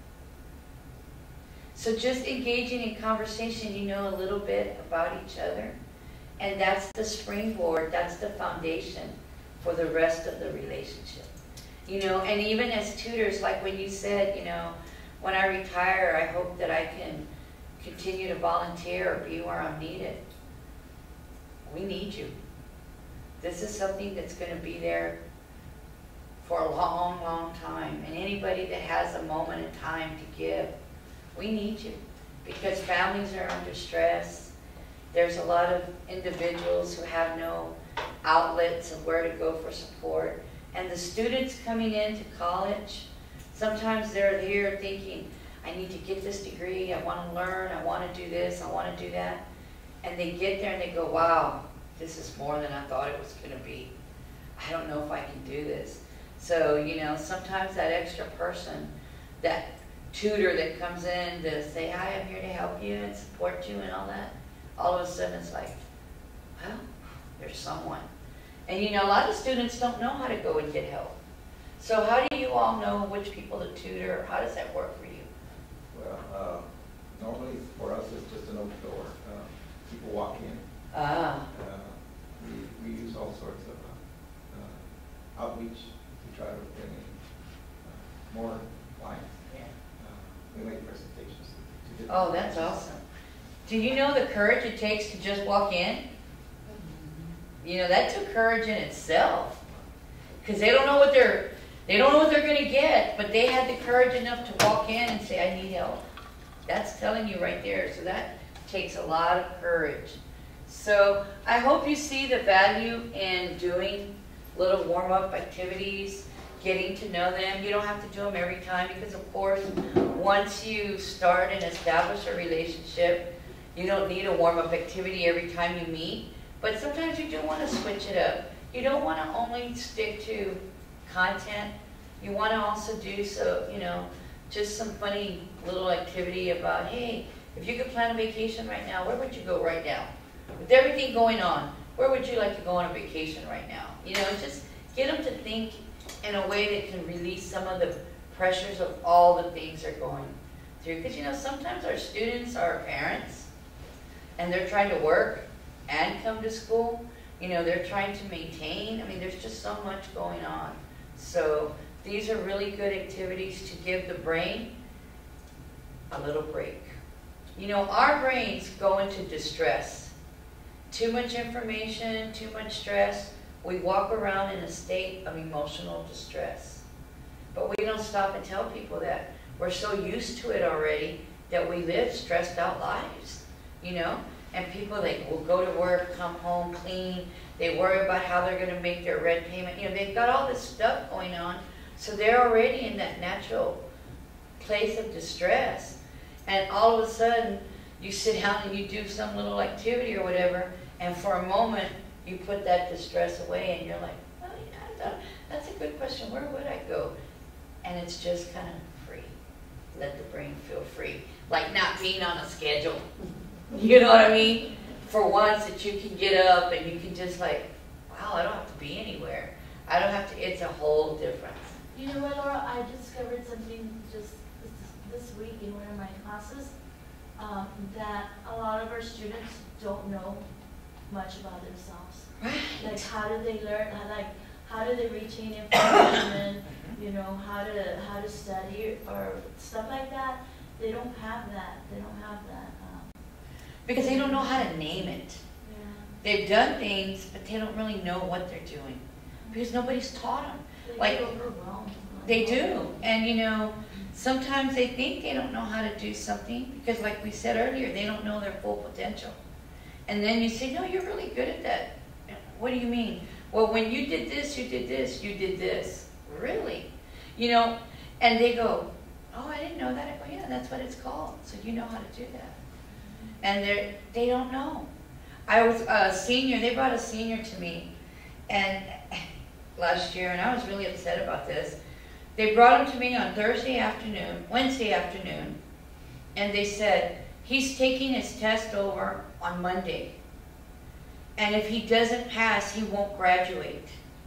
So just engaging in conversation, you know a little bit about each other, and that's the springboard, that's the foundation for the rest of the relationship. You know, and even as tutors, like when you said, you know, when I retire, I hope that I can continue to volunteer or be where I'm needed. We need you. This is something that's going to be there for a long, long time. And anybody that has a moment in time to give, we need you. Because families are under stress. There's a lot of individuals who have no outlets of where to go for support. And the students coming into college, sometimes they're here thinking, I need to get this degree, I want to learn, I want to do this, I want to do that. And they get there and they go, wow, this is more than I thought it was going to be. I don't know if I can do this. So, you know, sometimes that extra person, that tutor that comes in to say, hi, I'm here to help you and support you and all that, all of a sudden it's like, well, there's someone. And you know, a lot of students don't know how to go and get help. So how do you all know which people to tutor? How does that work for you? Well, normally for us it's just an open door. People walk in. We use all sorts of outreach to try to bring in more clients. We make presentations. Oh, that's awesome. Do you know the courage it takes to just walk in? You know, that took courage in itself. Because they don't know what they're going to get, but they had the courage enough to walk in and say, I need help. That's telling you right there. So that takes a lot of courage. So I hope you see the value in doing little warm-up activities, getting to know them. You don't have to do them every time because, of course, once you start and establish a relationship, you don't need a warm-up activity every time you meet. But sometimes you do want to switch it up. You don't want to only stick to content. You want to also do so, you know, just some funny little activity about, hey, if you could plan a vacation right now, where would you go right now? With everything going on, where would you like to go on a vacation right now? You know, just get them to think in a way that can release some of the pressures of all the things they're going through. Because, you know, sometimes our students are parents, and they're trying to work and come to school. You know, they're trying to maintain. I mean, there's just so much going on. So these are really good activities to give the brain a little break. You know, our brains go into distress. Too much information, too much stress. We walk around in a state of emotional distress. But we don't stop and tell people that. We're so used to it already that we live stressed out lives, you know? And people, they will go to work, come home, clean. They worry about how they're going to make their rent payment. You know, they've got all this stuff going on. So they're already in that natural place of distress. And all of a sudden, you sit down and you do some little activity or whatever, and for a moment, you put that distress away, and you're like, oh yeah, that's a good question. Where would I go? And it's just kind of free. Let the brain feel free. Like not being on a schedule. You know what I mean? For once that you can get up and you can just like, wow, I don't have to be anywhere. I don't have to, it's a whole difference. You know what, Laura? I discovered something just this week in one of my classes, that a lot of our students don't know much about themselves. Right. Like, how do they learn? How do they retain information? You know, how to study or stuff like that. They don't have that. They don't have that. Because they don't know how to name it. Yeah. They've done things, but they don't really know what they're doing. Because nobody's taught them. They Like, get overwhelmed. they do. And you know, sometimes they think they don't know how to do something because like we said earlier, they don't know their full potential. And then you say, no, you're really good at that. What do you mean? Well, when you did this, you did this, you did this. Really? You know, and they go, oh, I didn't know that. I go, yeah, that's what it's called. So you know how to do that. And they don't know. I was a senior, they brought a senior to me and last year, and I was really upset about this. They brought him to me on Wednesday afternoon, and they said, he's taking his test over on Monday. And if he doesn't pass, he won't graduate.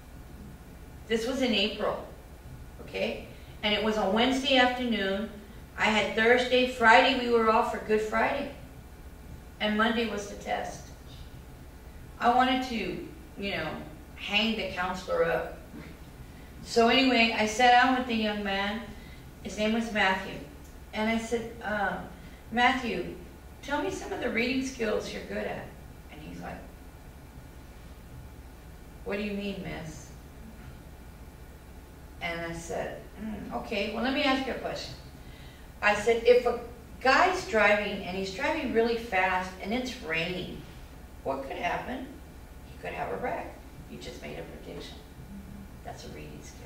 This was in April, okay? And it was on Wednesday afternoon. I had Thursday, Friday, we were off for Good Friday. And Monday was the test. I wanted to, you know, hang the counselor up. So anyway, I sat down with the young man. His name was Matthew. And I said, Matthew, tell me some of the reading skills you're good at. And he's like, what do you mean, miss? And I said, okay, well, let me ask you a question. I said, if a guy's driving and he's driving really fast and it's raining, what could happen? He could have a wreck. You just made a prediction. That's a reading skill.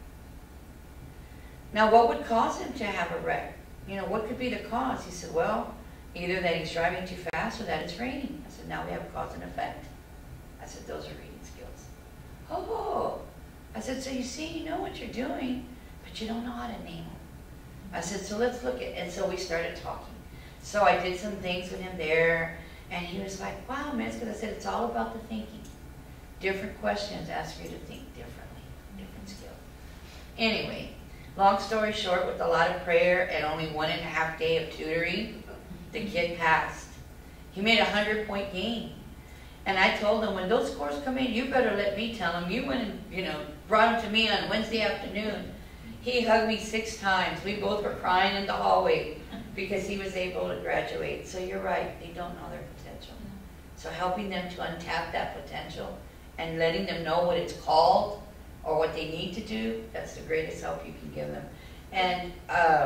Now, what would cause him to have a wreck? You know, what could be the cause? He said, well, either that he's driving too fast or that it's raining. I said, now we have cause and effect. I said, those are reading skills. Oh, I said, so you see, you know what you're doing, but you don't know how to name them. I said, so let's look at, and so we started talking. So I did some things with him there, and he was like, wow, miss, because I said, it's all about the thinking. Different questions ask you to think differently, different skills. Anyway, long story short, with a lot of prayer and only 1.5 days of tutoring, the kid passed. He made a 100-point gain. And I told him, when those scores come in, you better let me tell him. You went and, brought him to me on Wednesday afternoon. He hugged me 6 times. We both were crying in the hallway because he was able to graduate. So you're right, they don't know their potential. So helping them to untap that potential and letting them know what it's called or what they need to do, that's the greatest help you can give them. And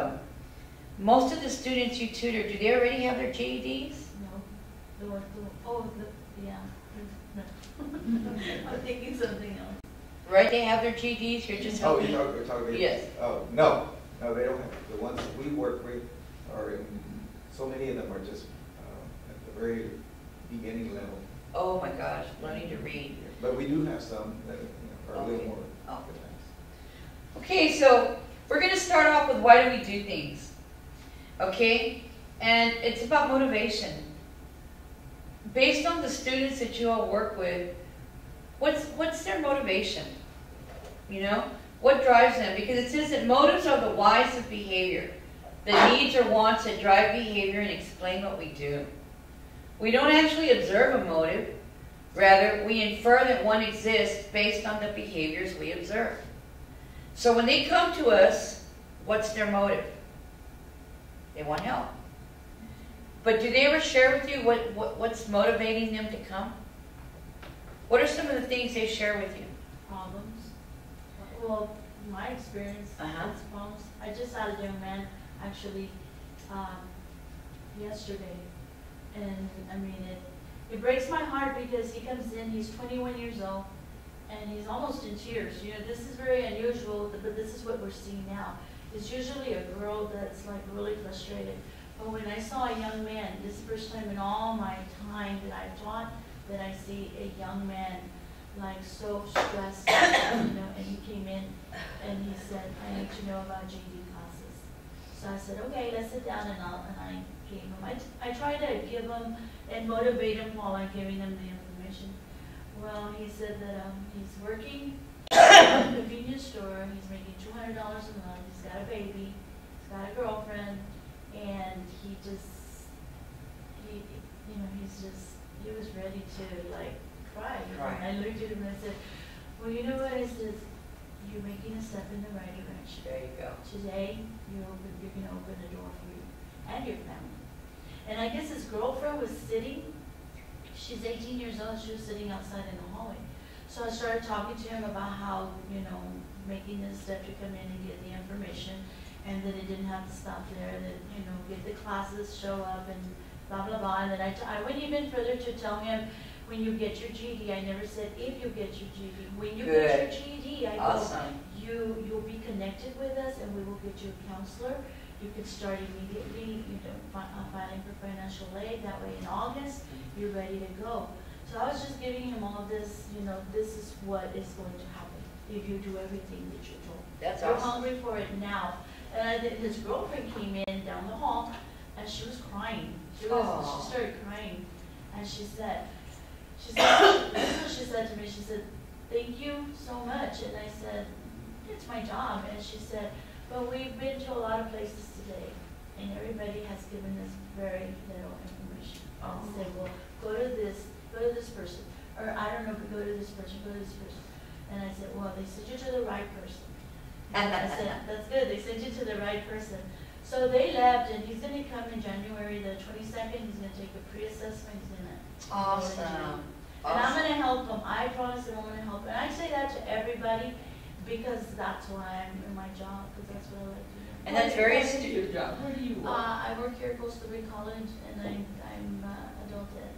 most of the students you tutor, do they already have their GEDs? No. Yeah. No. I'm thinking something else. Right, they have their GEDs, you're just helping? You're talking Yes. Oh, no, they don't have, the ones that we work with are in, so many of them are just at the very beginning level. Oh my gosh, learning to read. But we do have some that are a little more Okay. advanced. Okay, so we're going to start off with why do we do things, okay? And it's about motivation. Based on the students that you all work with, what's their motivation? What drives them? Because it says that motives are the whys of behavior, the needs or wants that drive behavior and explain what we do. We don't actually observe a motive. Rather, we infer that one exists based on the behaviors we observe. So when they come to us, what's their motive? They want help. But do they ever share with you what's motivating them to come? What are some of the things they share with you? Problems. Well, in my experience, it's problems. I just had a young man actually yesterday, and I mean it breaks my heart because he comes in, he's 21 years old, and he's almost in tears. This is very unusual, but this is what we're seeing now. It's usually a girl that's like really frustrated. But when I saw a young man, this is the first time in all my time that I've taught that I see a young man like so stressed, and he came in and he said, I need to know about GED classes. So I said, okay, let's sit down, and I gave him, I tried to give him and motivate him while I'm giving him the information. Well, he said that he's working at a convenience store, he's making $200 a month, he's got a baby, he's got a girlfriend, and he was ready to like cry. And I looked at him and I said, well, you know what? I said, you're making a step in the right direction. There you go. Today, you're going to open the door for you and your family. And I guess his girlfriend was sitting, she's 18 years old, she was sitting outside in the hallway. So I started talking to him about how, making this step to come in and get the information, and that it didn't have to stop there, that, get the classes, show up, and blah, blah, blah. And then I went even further to tell him, when you get your GED, I never said if you get your GED. When you get your GED, I awesome. go, you'll be connected with us, and we will get you a counselor. You can start immediately, filing for financial aid. That way in August, you're ready to go. So I was just giving him all this, this is what is going to happen if you do everything that you're told. That's You're awesome. hungry for it now. And his girlfriend came in down the hall, and she was crying. She started crying, and she said, this is what she said to me. She said, thank you so much. And I said, it's my job. And she said, but we've been to a lot of places today, and everybody has given us very little information. I said, well, go to this person. Or I don't know, go to this person, go to this person. And I said, well, they sent you to the right person. And I said, that's good, they sent you to the right person. So they left, and he's gonna come in January the 22nd, he's gonna take a pre-assessment, he's gonna. Awesome. And I'm gonna help him, I promise him I'm gonna help him. And I say that to everybody, because that's why I'm in my job, because that's what I like to do. And that's very What is your job? Where do you work? I work here at Costa Rica College, and I'm adult ed.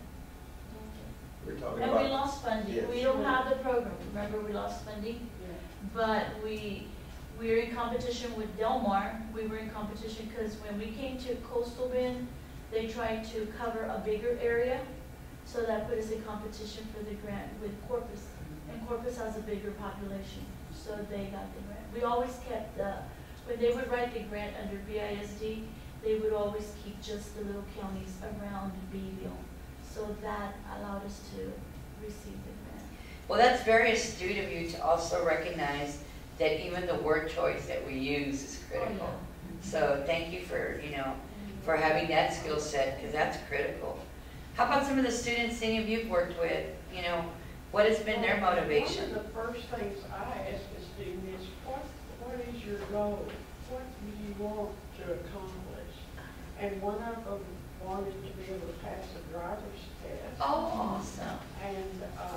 We're talking And about. we lost funding, Yes. we don't have the program, remember we lost funding? Yeah. But we're in competition with Del Mar. We were in competition because when we came to Coastal Bend, they tried to cover a bigger area. So that put us in competition for the grant with Corpus. And Corpus has a bigger population, so they got the grant. We always kept when they would write the grant under BISD, they would always keep just the little counties around Beeville. So that allowed us to receive the grant. Well, that's very astute of you to also recognize that even the word choice that we use is critical. Oh, yeah. So thank you for, for having that skill set, because that's critical. How about some of the students any of you've worked with? What has been their motivation? One of the first things I ask a student is, what is your goal? What do you want to accomplish? And one of them wanted to be able to pass a driver's test. Oh, awesome. And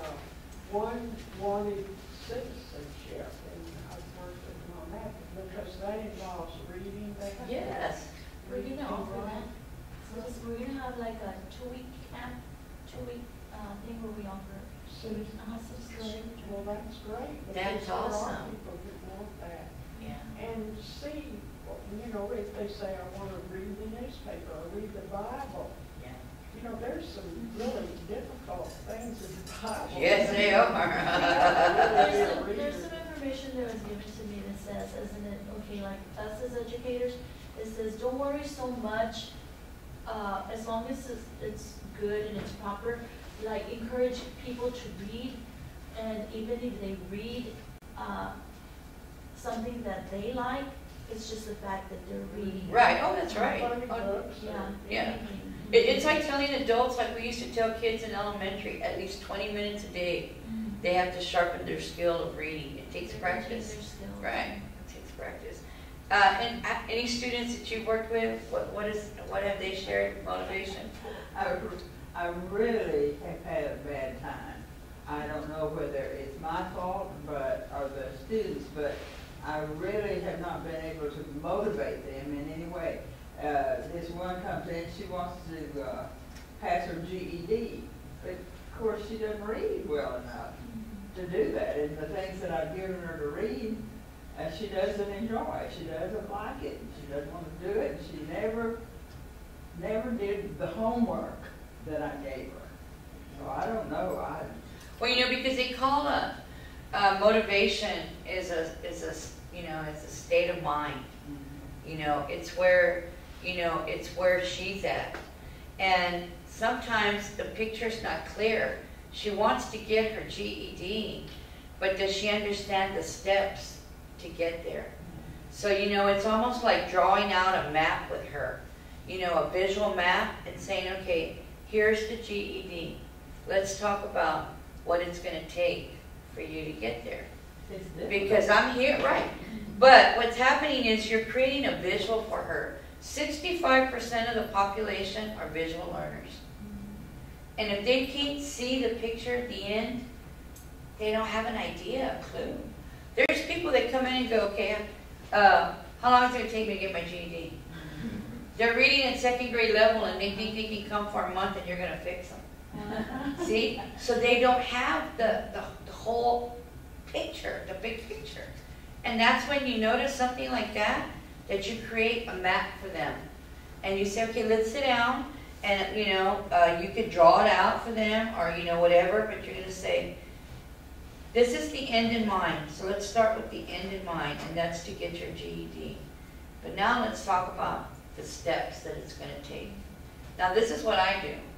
one wanted citizenship, and I've worked with them on that because that involves reading. They have to Yes. We're gonna read and offer that. write. We're gonna have like a 2-week camp, 2-week thing where we offer citizenship. Well, that's great. That's because there are awesome. people that want that. Yeah. And see, if they say, I want to read the newspaper or read the Bible, there's some really difficult things in the Bible. Yes, they are. There's some information that was given to me that says, isn't it, okay, like us as educators, it says, don't worry so much, as long as it's good and it's proper, like encourage people to read, and even if they read something that they like, it's just the fact that they're reading. Right. Oh, that's right. Funny books or Yeah. anything. It's like telling adults, like we used to tell kids in elementary, at least 20 minutes a day, they have to sharpen their skill of reading. It takes practice. Right. It takes practice. And any students that you've worked with, what have they shared motivation? I really have had a bad time. I don't know whether it's my fault or the students, but I really have not been able to motivate them in any way. This one comes in, she wants to pass her GED, but of course she doesn't read well enough to do that. And the things that I've given her to read, she doesn't enjoy. She doesn't like it. She doesn't want to do it. And she never did the homework that I gave her. So I don't know. Well, because they call motivation is a state of mind. It's where it's where she's at, and sometimes the picture's not clear. She wants to get her GED, but does she understand the steps to get there? So it's almost like drawing out a map with her, a visual map, and saying, okay, here's the GED. Let's talk about what it's going to take for you to get there. Because I'm here, right. But what's happening is you're creating a visual for her. 65% of the population are visual learners. And if they can't see the picture at the end, they don't have an idea, a clue. There's people that come in and go, okay, how long is it going to take me to get my GED? They're reading at 2nd grade level and they think they can come for a month and you're going to fix them. See? So they don't have the whole picture, the big picture. And that's when you notice something like that you create a map for them. And you say, okay, let's sit down and, you could draw it out for them or, whatever, but you're going to say, this is the end in mind. So let's start with the end in mind, and that's to get your GED. But now let's talk about the steps that it's going to take. Now, this is what I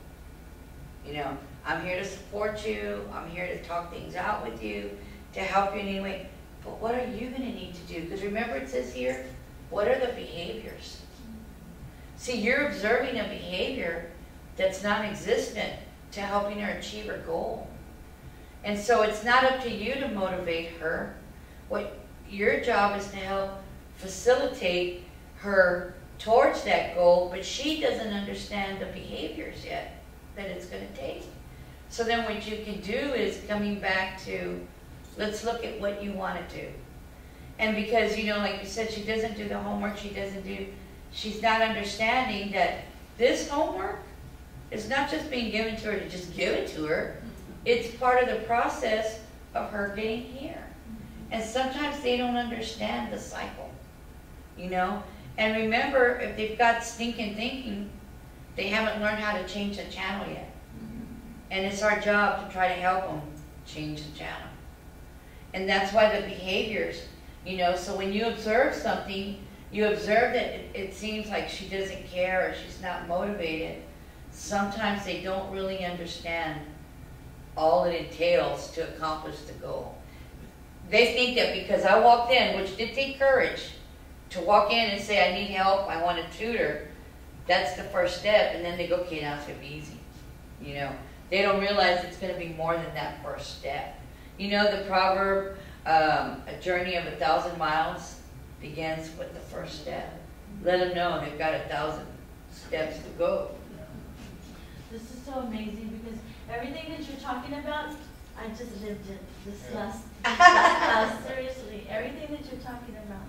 do. I'm here to support you. I'm here to talk things out with you, to help you in any way. But what are you going to need to do? Because remember it says here, what are the behaviors? See, you're observing a behavior that's non-existent to helping her achieve her goal. And so it's not up to you to motivate her. What your job is to help facilitate her towards that goal, but she doesn't understand the behaviors yet that it's going to take. So then what you can do is coming back to, let's look at what you want to do. And because, you know, like you said, she doesn't do the homework, she's not understanding that this homework is not just being given to her to just give it to her. It's part of the process of her getting here. And sometimes they don't understand the cycle, you know. And remember, if they've got stinking thinking, they haven't learned how to change the channel yet. And it's our job to try to help them change the channel. And that's why the behaviors, you know, so when you observe something, you observe that it seems like she doesn't care or she's not motivated. Sometimes they don't really understand all it entails to accomplish the goal. They think that because I walked in, which did take courage, to walk in and say, I need help, I want a tutor, that's the first step, and then they go, okay, now it's going to be easy. You know, they don't realize it's going to be more than that first step. You know, the proverb, a journey of 1,000 miles begins with the first step. Let them know they've got 1,000 steps to go. This is so amazing because everything that you're talking about, I just lived it this last seriously, everything that you're talking about,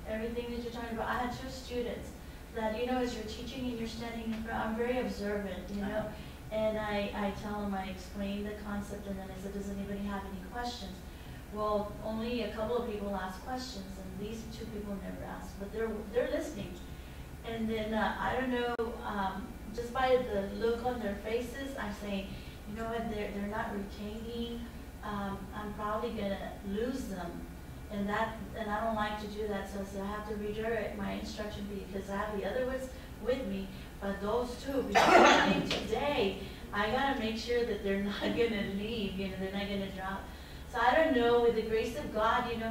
I had 2 students that, you know, as you're teaching and you're standing in front, I'm very observant, you know, and I tell them, I explain the concept, and then I said, does anybody have any questions? Well, only a couple of people asked questions, and these 2 people never asked, but they're listening. And then, I don't know, just by the look on their faces, I'm saying, you know what, they're not retaining, I'm probably gonna lose them. And I don't like to do that, so I said I have to redirect my instruction because I have the other ones with me, but those 2, because I think today, I gotta make sure that they're not gonna leave, you know, they're not gonna drop. So I don't know, with the grace of God, you know,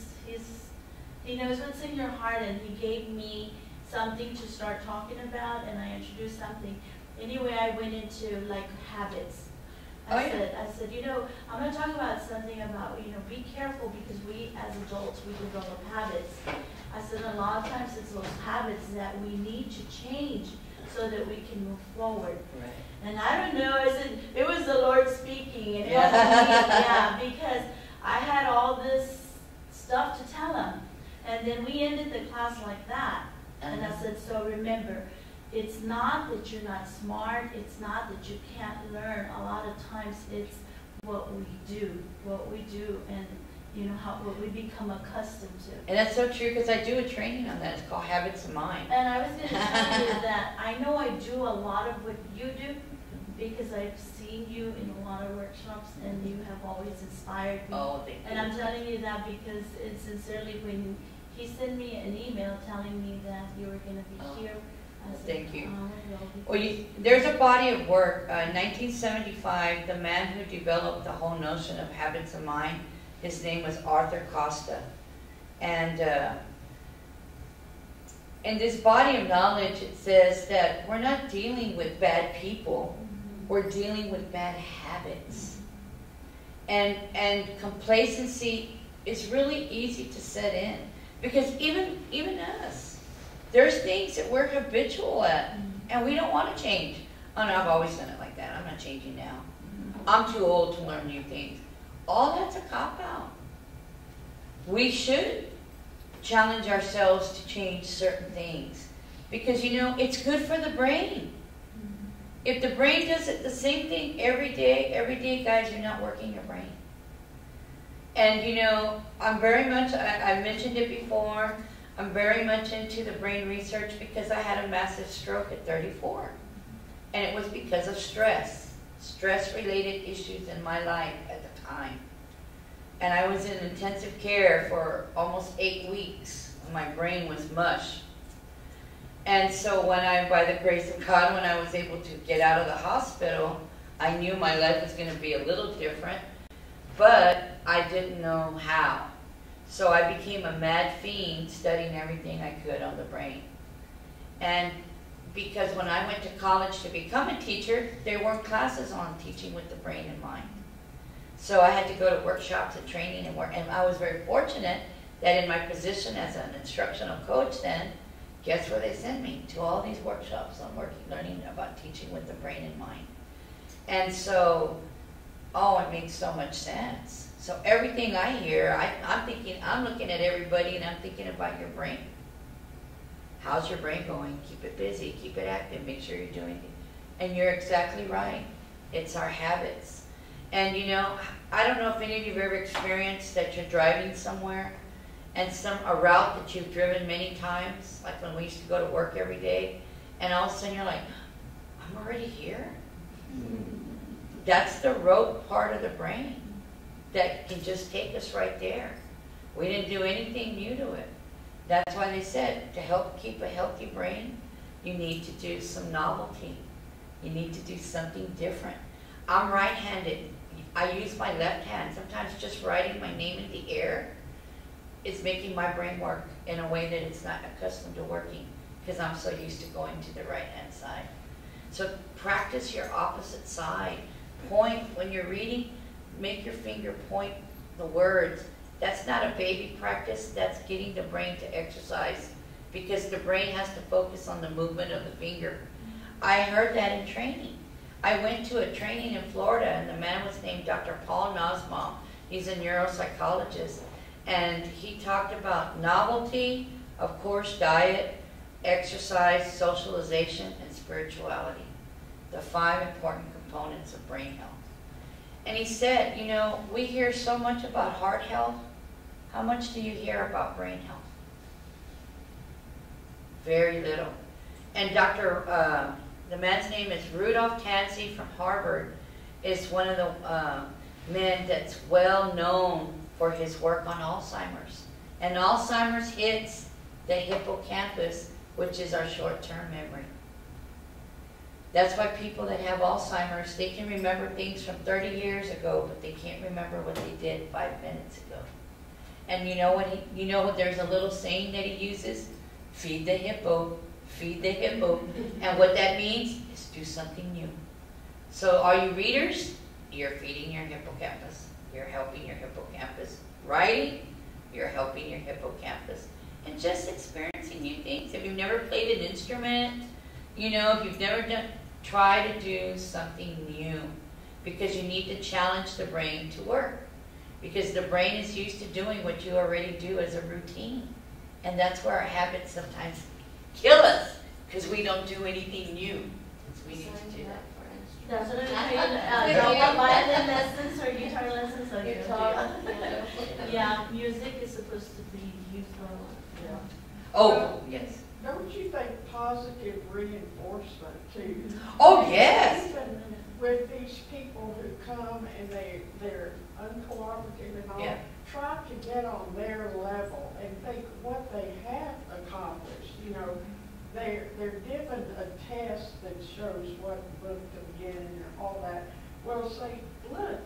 He knows what's in your heart, and He gave me something to start talking about, and I introduced something. Anyway, I went into like habits. I said, you know, I'm going to talk about something about, you know, be careful because we as adults, we develop habits. I said a lot of times it's those habits that we need to change so that we can move forward. Right. And I don't know, I said, it was the Lord speaking, and it wasn't me, yeah, because I had all this stuff to tell him. And then we ended the class like that. And I said, so remember, it's not that you're not smart, it's not that you can't learn. A lot of times it's what we do, and you know, what we become accustomed to. And that's so true, because I do a training on that. It's called Habits of Mind. And I was going to tell you that I know I do a lot of what you do because I've seen you in a lot of workshops, and you have always inspired me. Oh, thank you. And I'm telling you that because it's sincerely, when he sent me an email telling me that you were going to be here, I said, thank you. Well, there's a body of work. 1975, the man who developed the whole notion of habits of mind, his name was Arthur Costa. And in this body of knowledge, it says that we're not dealing with bad people, we're dealing with bad habits. And complacency is really easy to set in, because even us, there's things that we're habitual at, and we don't want to change. Oh no, I've always done it like that. I'm not changing now. I'm too old to learn new things. All that's a cop-out. We should challenge ourselves to change certain things, because, you know, it's good for the brain. If the brain does it the same thing every day, guys, you're not working your brain. And, you know, I'm very much, I mentioned it before, I'm very much into the brain research because I had a massive stroke at 34. And it was because of stress-related issues in my life at the time. And I was in intensive care for almost 8 weeks. My brain was mush. And so by the grace of God, when I was able to get out of the hospital, I knew my life was going to be a little different, but I didn't know how. So I became a mad fiend studying everything I could on the brain. And because when I went to college to become a teacher, there weren't classes on teaching with the brain in mind. So I had to go to workshops and training and work, and I was very fortunate that in my position as an instructional coach then, guess where they sent me? To all these workshops on learning about teaching with the brain in mind. And so, oh, it makes so much sense. So everything I hear, I'm looking at everybody and I'm thinking about your brain. How's your brain going? Keep it busy, keep it active, make sure you're doing it. And you're exactly right. It's our habits. And you know, I don't know if any of you have ever experienced that you're driving somewhere and a route that you've driven many times, like when we used to go to work every day, and all of a sudden you're like, I'm already here? That's the rote part of the brain that can just take us right there. We didn't do anything new to it. That's why they said to help keep a healthy brain, you need to do some novelty. You need to do something different. I'm right-handed. I use my left hand. Sometimes just writing my name in the air is making my brain work in a way that it's not accustomed to working because I'm so used to going to the right-hand side. So practice your opposite side. Point when you're reading, make your finger point the words. That's not a baby practice, that's getting the brain to exercise because the brain has to focus on the movement of the finger. I heard that in training. I went to a training in Florida and the man was named Dr. Paul Nussbaum. He's a neuropsychologist and he talked about novelty, of course, diet, exercise, socialization, and spirituality. The 5 important components of brain health. And he said, you know, we hear so much about heart health. How much do you hear about brain health? Very little. And the man's name is Rudolph Tansey from Harvard, is one of the men that's well known for his work on Alzheimer's. And Alzheimer's hits the hippocampus, which is our short-term memory. That's why people that have Alzheimer's, they can remember things from 30 years ago, but they can't remember what they did 5 minutes ago. And you know what? There's a little saying that he uses: feed the hippo, feed the hippo. And what that means is do something new. So all you readers, you're feeding your hippocampus. You're helping your hippocampus. Writing, you're helping your hippocampus. And just experiencing new things. If you've never played an instrument, you know, if you've never try to do something new because you need to challenge the brain to work. Because the brain is used to doing what you already do as a routine. And that's where our habits sometimes kill us because we don't do anything new. We need to do that. That's what I'm saying. Violin lessons or guitar lessons or guitar. Yeah, music is supposed to be used for a lot. Oh, yes. Don't you think positive reinforcement too? Oh, yes. Even with these people who come and they're uncooperative and all, Yeah. try to get on their level and think what they have accomplished. You know, they're given a test that shows what book to begin and all that. Well, say, look,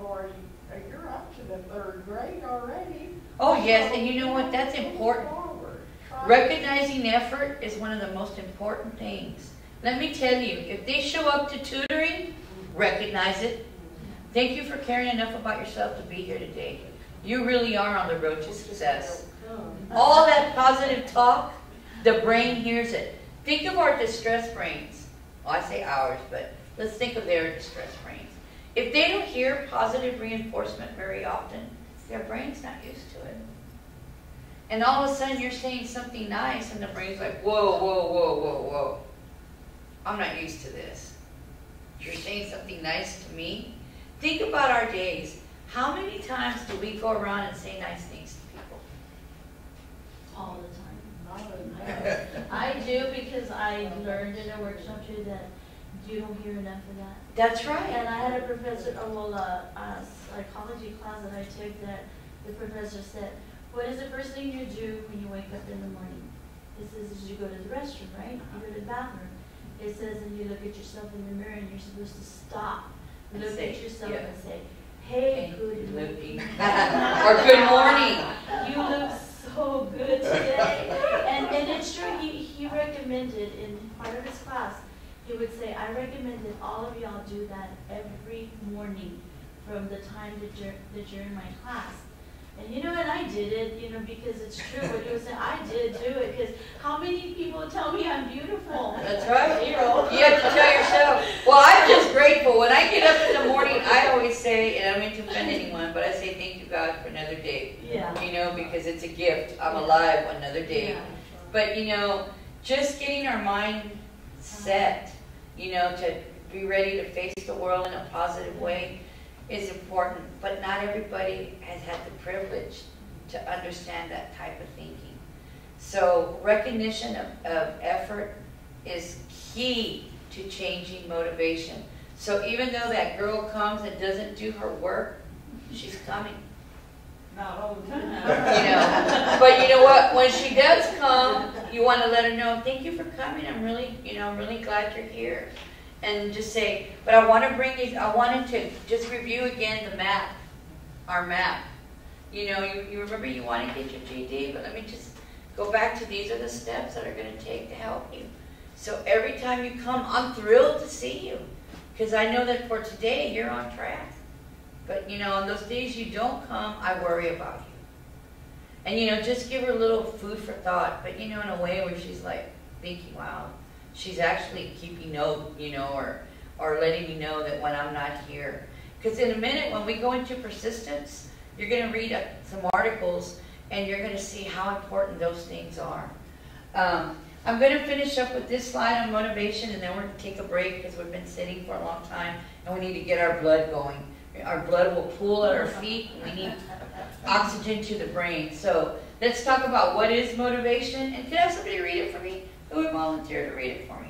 you're up to the 3rd grade already. Oh, yes, and you know what? That's important. Recognizing effort is one of the most important things. Let me tell you, if they show up to tutoring, recognize it. Thank you for caring enough about yourself to be here today. You really are on the road to success. All that positive talk, the brain hears it. Think of our distressed brains. Well, I say ours, but let's think of their distressed brains. If they don't hear positive reinforcement very often, their brain's not used to it. And all of a sudden you're saying something nice and the brain's like, whoa, whoa, whoa, whoa, whoa. I'm not used to this. You're saying something nice to me? Think about our days. How many times do we go around and say nice things to people? All the time. I do because I learned in a workshop too that you don't hear enough of that. That's right. And I had a professor, a psychology class that I took that the professor said, what is the first thing you do when you wake up in the morning? It says you go to the restroom, right? You go to the bathroom. It says and you look at yourself in the mirror and you're supposed to stop, look at yourself and say, hey, good looking. Or good morning. You look so good today. And it's true, he recommended in part of his class, he would say, I recommend that all of y'all do that every morning. from the time that you're in my class. And you know what, I did it, you know, because it's true what you said, I did do it, because how many people tell me I'm beautiful? That's right. Zero. You have to tell yourself. Well, I'm just grateful. When I get up in the morning, I always say, and I don't mean to offend anyone, but I say thank you, God, for another day. Yeah. You know, because it's a gift. I'm alive another day. Yeah. But, you know, just getting our mind set, you know, to be ready to face the world in a positive way is important. But not everybody has had the privilege to understand that type of thinking. So recognition of effort is key to changing motivation. So even though that girl comes and doesn't do her work, she's coming. Not all the time. You know, but you know what? When she does come, you want to let her know, thank you for coming. I'm really, you know, I'm really glad you're here. And just say, but I want to bring you, I wanted to just review again the map, our map. You know, you remember you want to get your GED, but let me just go back to these are the steps that are going to take to help you. So every time you come, I'm thrilled to see you because I know that for today you're on track. But, you know, on those days you don't come, I worry about you. And, you know, just give her a little food for thought, but, you know, in a way where she's like thinking, wow, she's actually keeping note, you know, or letting me know that when I'm not here. Because in a minute, when we go into persistence, you're going to read some articles and you're going to see how important those things are. I'm going to finish up with this slide on motivation, and then we're going to take a break because we've been sitting for a long time and we need to get our blood going. Our blood will pool at our feet, and we need oxygen to the brain. So let's talk about what is motivation. And could I have somebody read it for me? Who would volunteer to read it for me?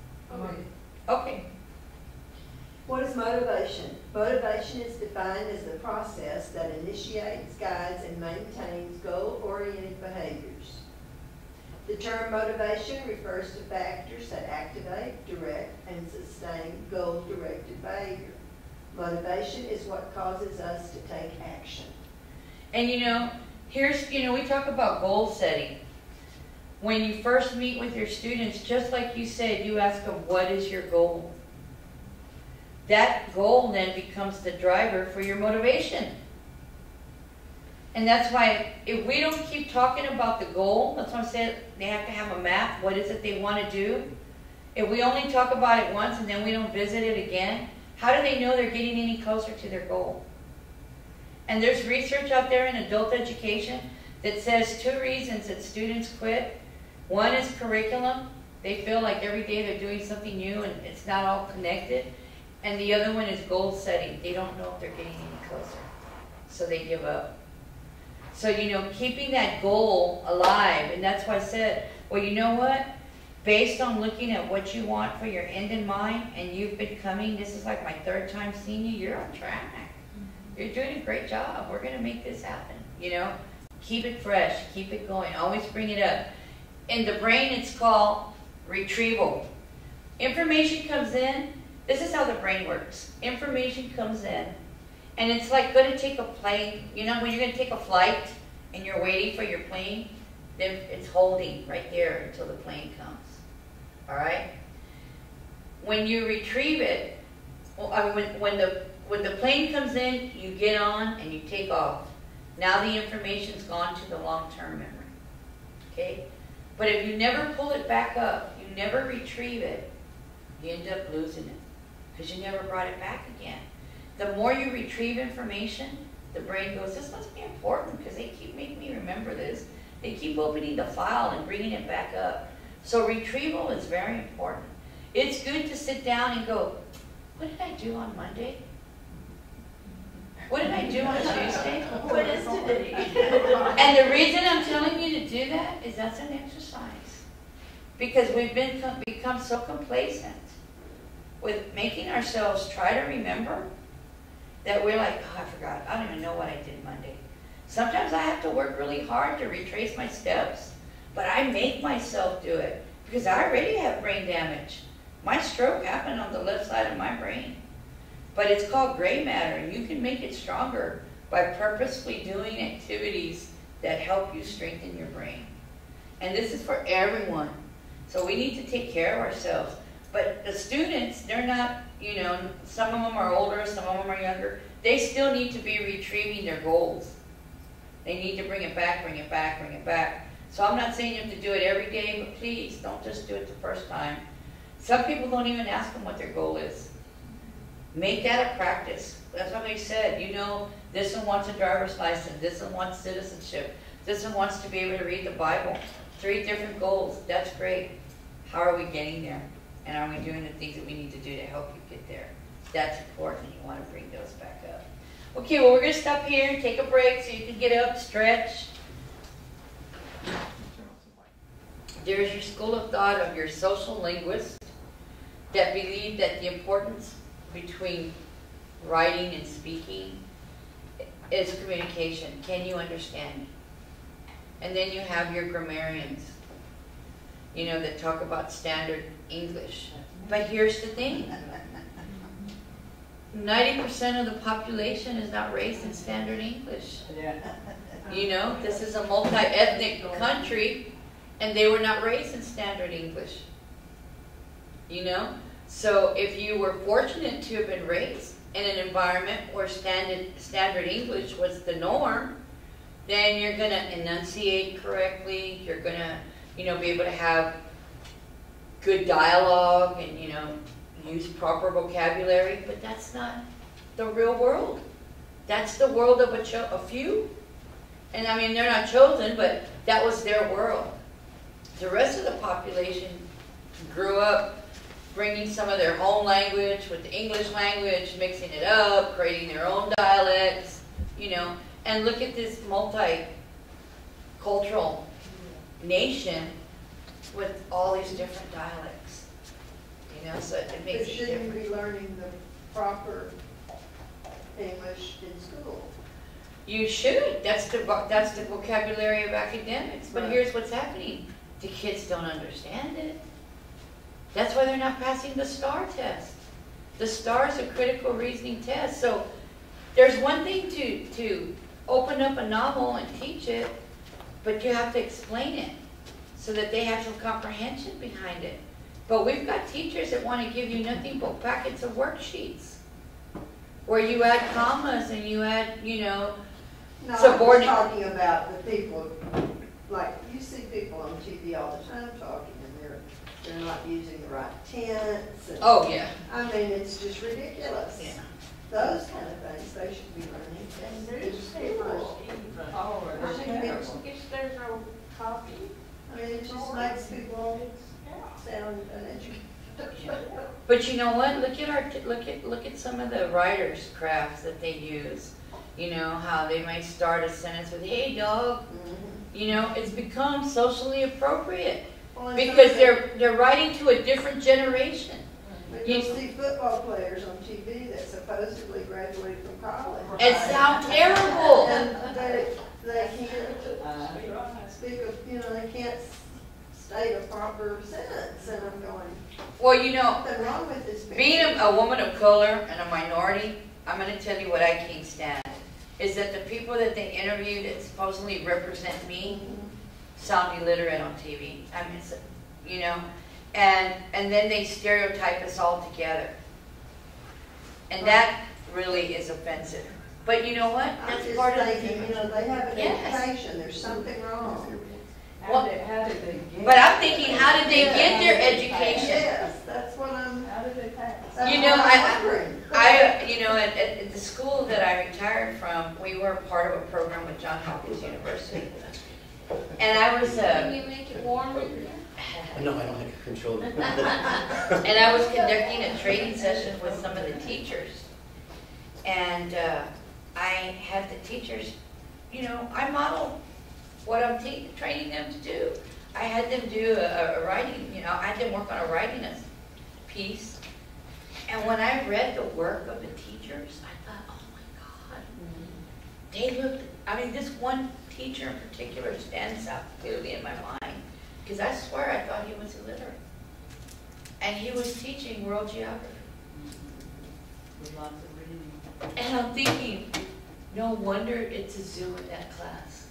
Okay. What is motivation? Motivation is defined as the process that initiates, guides, and maintains goal-oriented behaviors. The term motivation refers to factors that activate, direct, and sustain goal-directed behavior. Motivation is what causes us to take action. And you know, here's, you know, we talk about goal setting. When you first meet with your students, just like you said, you ask them, what is your goal? That goal then becomes the driver for your motivation. And that's why if we don't keep talking about the goal, that's why I said they have to have a map. What is it they want to do? If we only talk about it once and then we don't visit it again, how do they know they're getting any closer to their goal? And there's research out there in adult education that says 2 reasons that students quit. One is curriculum. They feel like every day they're doing something new and it's not all connected. And the other one is goal setting. They don't know if they're getting any closer. So they give up. So, you know, keeping that goal alive, and that's why I said, well, you know what? Based on looking at what you want for your end in mind, and you've been coming, this is like my 3rd time seeing you, you're on track. You're doing a great job. We're going to make this happen, you know? Keep it fresh. Keep it going. Always bring it up. In the brain, it's called retrieval. Information comes in. This is how the brain works. Information comes in, and it's like going to take a plane. You know, when you're going to take a flight, and you're waiting for your plane, then it's holding right there until the plane comes. All right? When you retrieve it, when the plane comes in, you get on and you take off. Now the information's gone to the long-term memory. Okay? But if you never pull it back up, you never retrieve it, you end up losing it because you never brought it back again. The more you retrieve information, the brain goes, this must be important because they keep making me remember this. They keep opening the file and bringing it back up. So retrieval is very important. It's good to sit down and go, what did I do on Monday? What did I do on Tuesday? What is today? And the reason I'm telling you to do that is that's an exercise. Because we've become so complacent with making ourselves try to remember that we're like, oh, I forgot. I don't even know what I did Monday. Sometimes I have to work really hard to retrace my steps, but I make myself do it because I already have brain damage. My stroke happened on the left side of my brain. But it's called gray matter, and you can make it stronger by purposefully doing activities that help you strengthen your brain. And this is for everyone. So we need to take care of ourselves. But the students, they're not, you know, some of them are older, some of them are younger. They still need to be retrieving their goals. They need to bring it back, bring it back, bring it back. So I'm not saying you have to do it every day, but please don't just do it the first time. Some people don't even ask them what their goal is. Make that a practice. That's what they said. You know, this one wants a driver's license. This one wants citizenship. This one wants to be able to read the Bible. 3 different goals. That's great. How are we getting there? And are we doing the things that we need to do to help you get there? That's important. You want to bring those back up. Okay, well, we're going to stop here and take a break so you can get up, stretch. There's your school of thought of your social linguists that believe that the importance between writing and speaking is communication. Can you understand me? And then you have your grammarians, you know, that talk about standard English. But here's the thing. 90% of the population is not raised in standard English. Yeah. You know, this is a multi-ethnic country, and they were not raised in standard English. You know? So if you were fortunate to have been raised in an environment where standard English was the norm, then you're going to enunciate correctly, you're going to, you know, be able to have good dialogue and, you know, use proper vocabulary, but that's not the real world. That's the world of a few. And I mean, they're not chosen, but that was their world. The rest of the population grew up bringing some of their home language with the English language, mixing it up, creating their own dialects, you know. And look at this multicultural nation with all these different dialects. You know, so it makes But it shouldn't different. you be learning the proper English in school? You should. That's the vocabulary of academics. But Right. here's what's happening. The kids don't understand it. That's why they're not passing the STAR test. The STAR is a critical reasoning test. So there's one thing to open up a novel and teach it, but you have to explain it so that they have some comprehension behind it. But we've got teachers that want to give you nothing but packets of worksheets where you add commas and you add, you know, No, I'm subordinate. just talking about the people, like, you see people on TV all the time talking, and they're not using the right tense. And, Oh, yeah. I mean, it's just ridiculous. Yeah. Those kind of things they should be learning. And It's newspapers even. Oh, I that's think terrible. Guess there's no copy. I mean, it just makes people Yeah. sound uneducated. But you know what? Look at some of the writers' crafts that they use. You know how they might start a sentence with "Hey, dog." You know, it's become socially appropriate Well, and because something- they're writing to a different generation. But you'll see football players on TV that supposedly graduated from college. It sounds terrible. And they can't Uh, speak of, you know, they can't state a proper sentence, and I'm going, Well, you know, nothing wrong with this. being a woman of color and a minority, I'm going to tell you what I can't stand is that the people that they interview that supposedly represent me sound illiterate on TV. I mean, you know, and then they stereotype us all together, and that really is offensive. But you know what? I'm That's just part of thinking, you know, they have an Yes. education, there's something wrong. how did they get? But I'm thinking, how did they get their education? Yes, that's what I'm, How did they pass? that's You know, what I- I'm wondering. You know, at the school that I retired from, we were part of a program with Johns Hopkins University. And I was, Can you make it warm in here? No, I don't have control. and I was conducting a training session with some of the teachers. And I had the teachers, you know, I modeled what I'm training them to do. I had them do a writing, you know, I had them work on a writing piece. And when I read the work of the teachers, I thought, oh my God. They looked, I mean, this one teacher in particular stands out clearly in my mind. Because I swear I thought he was illiterate. And he was teaching world geography. With lots of reading. And I'm thinking, no wonder it's a zoo in that class.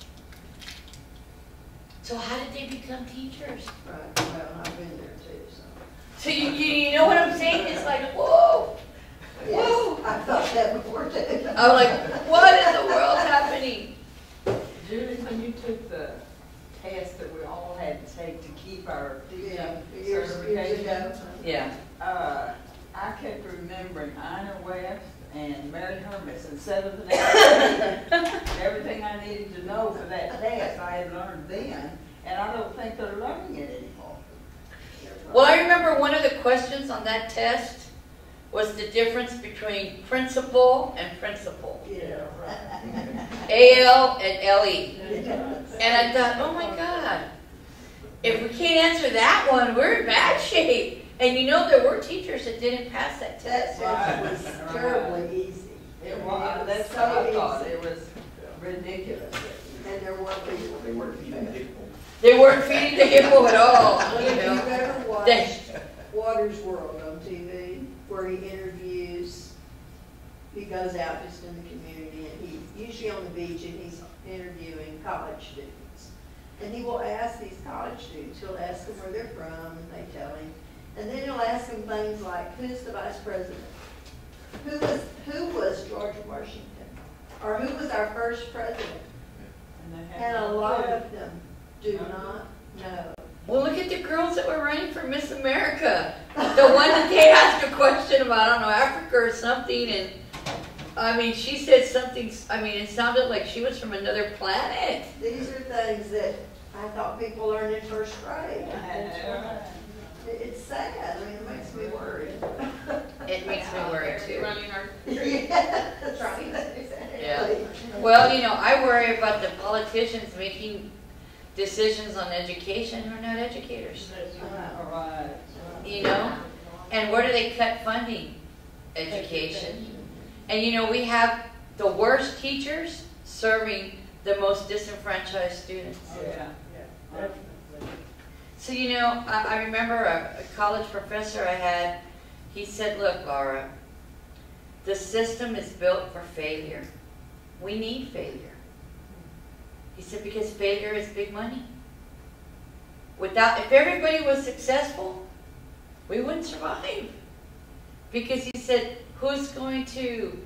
So how did they become teachers? Right, well, I've been there too, so. So you know what I'm saying? It's like, whoa, Yes, whoa. I thought that before too. I'm like, what in the world's happening? Julie, when you took the test that we all had to take to keep our teaching Yeah, years certification, ago. Yeah. I kept remembering Ina West and Mary Hermes in 7th and 8th grade. Everything I needed to know for that test I had learned then, and I don't think they're learning it anymore. Well, I remember one of the questions on that test was the difference between principal and principal. Yeah. A-L and L-E. And I thought, oh my God, if we can't answer that one, we're in bad shape. And you know, there were teachers that didn't pass that That test. test was terribly easy. It was, that's so what I thought, easy. it was ridiculous. And there were people. They weren't feeding the hippo. They weren't feeding the hippo at all, Well, you if you've know. ever They- watched Water's World on TV, where he interviews, he goes out just in the community, and he's usually on the beach, and he's interviewing college students. And he will ask these college students, he'll ask them where they're from, and they tell him. And then he'll ask them things like, who's the vice president? Who was George Washington? Or who was our first president? And they had And a no lot clue. of them do not know. Well, look at the girls that were running for Miss America. The one that they asked a question about, I don't know, Africa or something, and I mean, she said something, I mean, it sounded like she was from another planet. These are things that I thought people learned in first grade. It's sad, I mean, it makes me worried. It makes me worry too. Running our Yes. Yeah. Well, you know, I worry about the politicians making decisions on education who are not educators, All right. you know? And where do they cut funding? Education. And you know, we have the worst teachers serving the most disenfranchised students. Oh, yeah, definitely. So, you know, I remember a college professor I had, he said, look, Laura, the system is built for failure. We need failure. He said, because failure is big money. If everybody was successful, we wouldn't survive. Because he said, who's going to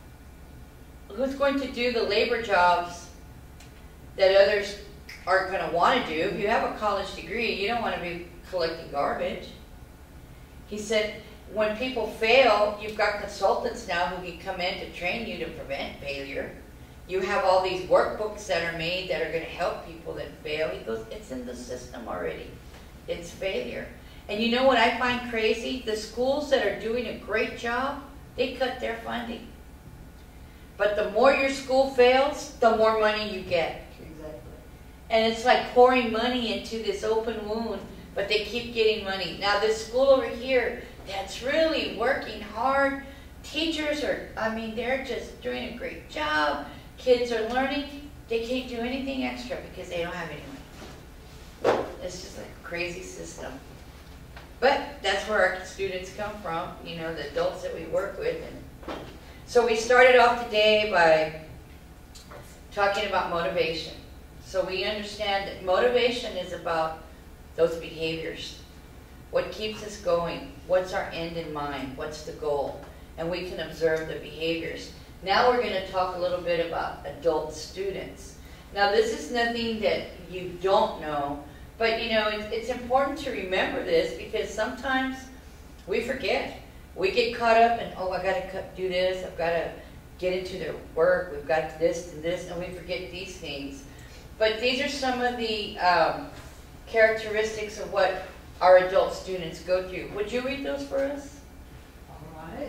do the labor jobs that others aren't going to want to do? If you have a college degree, you don't want to be collecting garbage. He said, when people fail, you've got consultants now who can come in to train you to prevent failure. You have all these workbooks that are made that are going to help people that fail. He goes, it's in the system already. It's failure. And you know what I find crazy? The schools that are doing a great job, they cut their funding. But the more your school fails, the more money you get. Exactly. And it's like pouring money into this open wound, but they keep getting money. Now this school over here that's really working hard, teachers are, I mean, they're just doing a great job. Kids are learning. They can't do anything extra because they don't have any money. It's just like a crazy system. But that's where our students come from, you know, the adults that we work with. And so we started off today by talking about motivation. So we understand that motivation is about those behaviors. What keeps us going? What's our end in mind? What's the goal? And we can observe the behaviors. Now we're going to talk a little bit about adult students. Now this is nothing that you don't know, but you know, it's important to remember this because sometimes we forget. We get caught up in, oh, I got to do this, I've got to get into their work, we've got this and this, and we forget these things. But these are some of the characteristics of what our adult students go through. Would you read those for us? All right.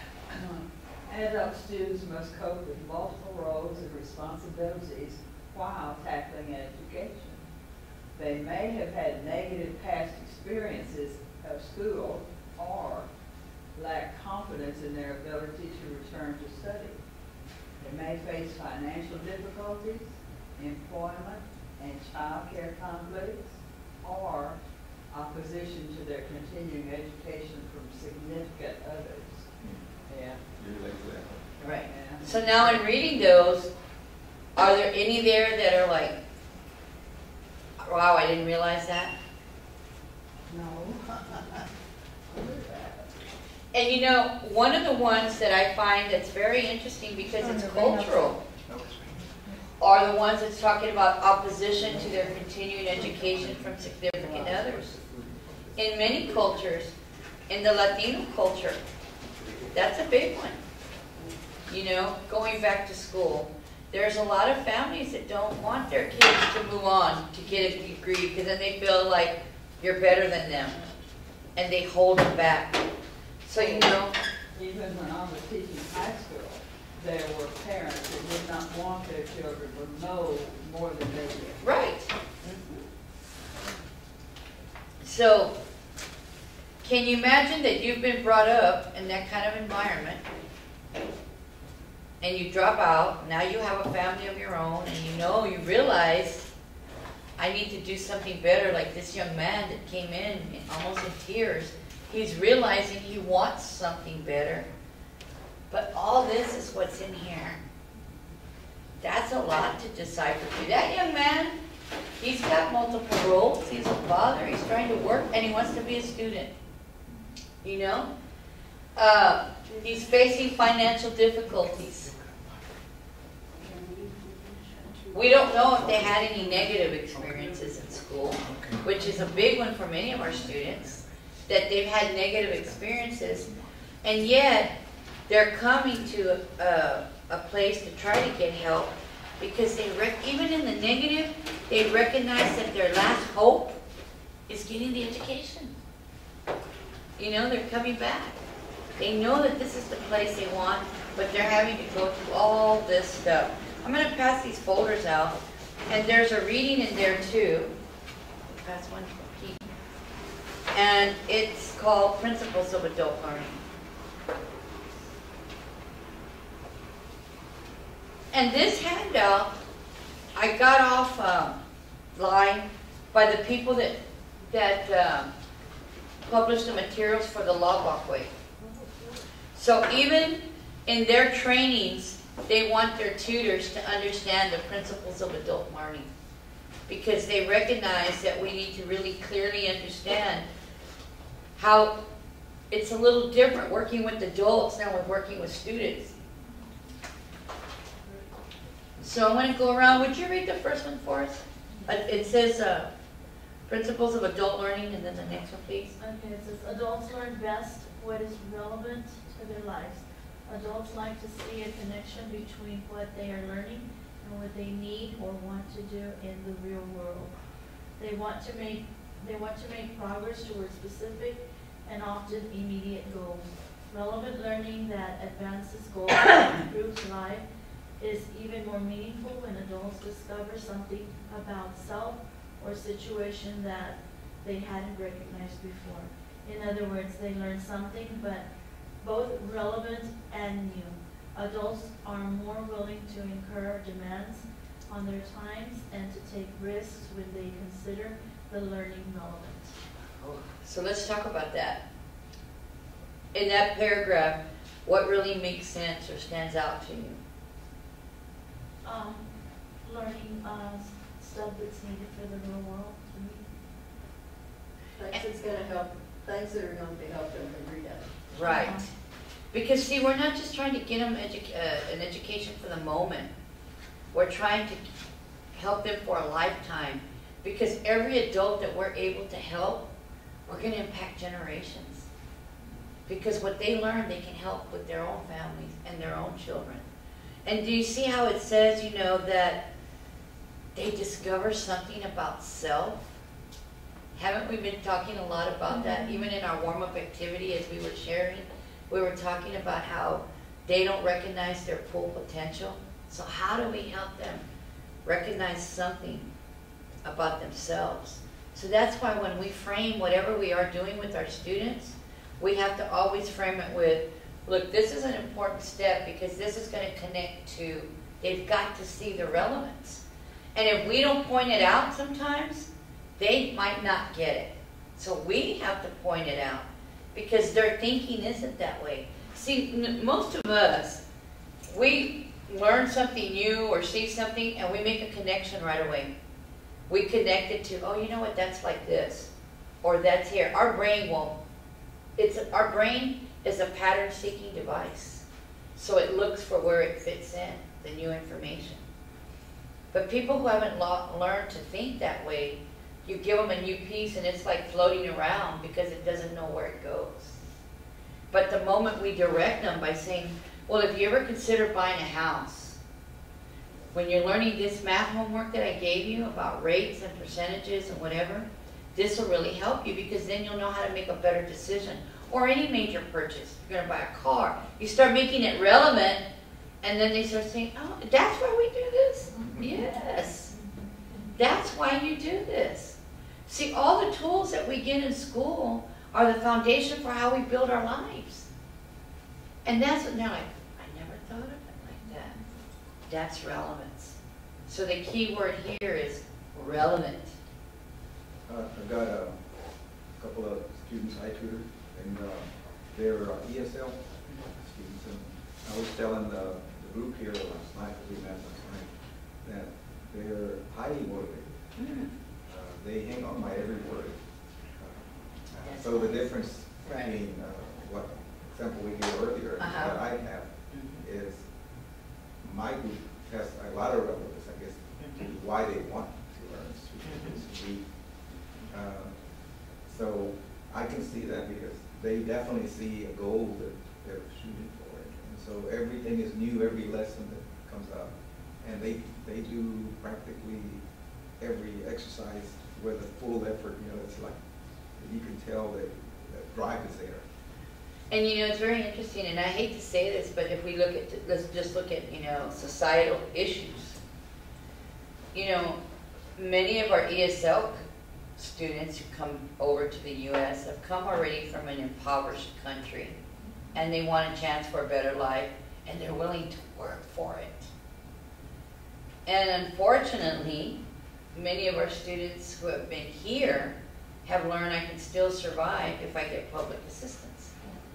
Adult students must cope with multiple roles and responsibilities while tackling education. They may have had negative past experiences of school or lack confidence in their ability to return to study. They may face financial difficulties, employment and child care conflicts, or opposition to their continuing education from significant others. Yeah. Right. Yeah. So now in reading those, are there any there that are like, wow, I didn't realize that? No. And you know, one of the ones that I find that's very interesting because it's cultural are the ones that's talking about opposition to their continuing education from significant others. In many cultures, in the Latino culture, that's a big one. You know, going back to school. There's a lot of families that don't want their kids to move on to get a degree because then they feel like you're better than them. And they hold them back. So, you know. Even when I was teaching high school, there were parents that did not want their children to know more than they did. Right. So, can you imagine that you've been brought up in that kind of environment and you drop out, now you have a family of your own and you realize I need to do something better, like this young man that came in almost in tears. He's realizing he wants something better. But all this is what's in here. That's a lot to decipher through. That young man, he's got multiple roles. He's a father, he's trying to work, and he wants to be a student. You know? He's facing financial difficulties. We don't know if they had any negative experiences in school, which is a big one for many of our students, that they've had negative experiences, and yet they're coming to a place to try to get help because even in the negative, they recognize that their last hope is getting the education. You know, they're coming back. They know that this is the place they want, but they're having to go through all this stuff. I'm going to pass these folders out, and there's a reading in there too. Pass one for Pete. And it's called Principles of Adult Learning. And this handout, I got off line by the people that published the materials for the law walkway. So even in their trainings, they want their tutors to understand the principles of adult learning because they recognize that we need to really clearly understand how it's a little different working with adults than with working with students. So I'm going to go around. Would you read the first one for us? It says Principles of Adult Learning, and then the next one, please. Okay, it says adults learn best what is relevant to their lives. Adults like to see a connection between what they are learning and what they need or want to do in the real world. They want to make progress towards specific and often immediate goals. Relevant learning that advances goals and improves life is even more meaningful when adults discover something about self or situation that they hadn't recognized before. In other words, they learn something, but both relevant and new. Adults are more willing to incur demands on their times and to take risks when they consider the learning relevant. So let's talk about that. In that paragraph, what really makes sense or stands out to you? Learning stuff that's needed for the real world to me. Things that's going to help, things that are going to help them every day. Right. Because, see, we're not just trying to get them an education for the moment. We're trying to help them for a lifetime. Because every adult that we're able to help, we're going to impact generations. Because what they learn, they can help with their own families and their own children. And do you see how it says, you know, that they discover something about self? Haven't we been talking a lot about that? Even in our warm-up activity as we were sharing, we were talking about how they don't recognize their full potential. So how do we help them recognize something about themselves? So that's why when we frame whatever we are doing with our students, we have to always frame it with, look, this is an important step because this is going to connect to, they've got to see the relevance. And if we don't point it out sometimes, they might not get it. So we have to point it out because their thinking isn't that way. See, most of us, we learn something new or see something and we make a connection right away. We connect it to, oh, you know what, that's like this, or that's here. Our brain won't. Our brain is a pattern-seeking device. So it looks for where it fits in, the new information. But people who haven't learned to think that way, you give them a new piece and it's like floating around because it doesn't know where it goes. But the moment we direct them by saying, well, if you ever consider buying a house, when you're learning this math homework that I gave you about rates and percentages and whatever, this will really help you because then you'll know how to make a better decision. Or any major purchase. You're going to buy a car. You start making it relevant, and then they start saying, oh, that's why we do this? Yes. That's why you do this. See, all the tools that we get in school are the foundation for how we build our lives. And that's what they're like, I never thought of it like that. That's relevance. So the key word here is relevant. I've got a couple of students I tutor, and they're ESL students. And I was telling the group here last night, we met last night, that they're highly motivated. They hang on by every word. So the difference between what example we gave earlier and what I have is my group has a lot of relevance, I guess, to why they want to learn to read. So I can see that because they definitely see a goal that they're shooting for it. And so everything is new, every lesson that comes up. And they do practically every exercise with a full effort. You know, it's like, you can tell that drive is there. And you know, it's very interesting, and I hate to say this, but if we look at, let's just look at, you know, societal issues. You know, many of our ESL students who come over to the U.S. have come already from an impoverished country, and they want a chance for a better life, and they're willing to work for it. And unfortunately, many of our students who have been here have learned I can still survive if I get public assistance.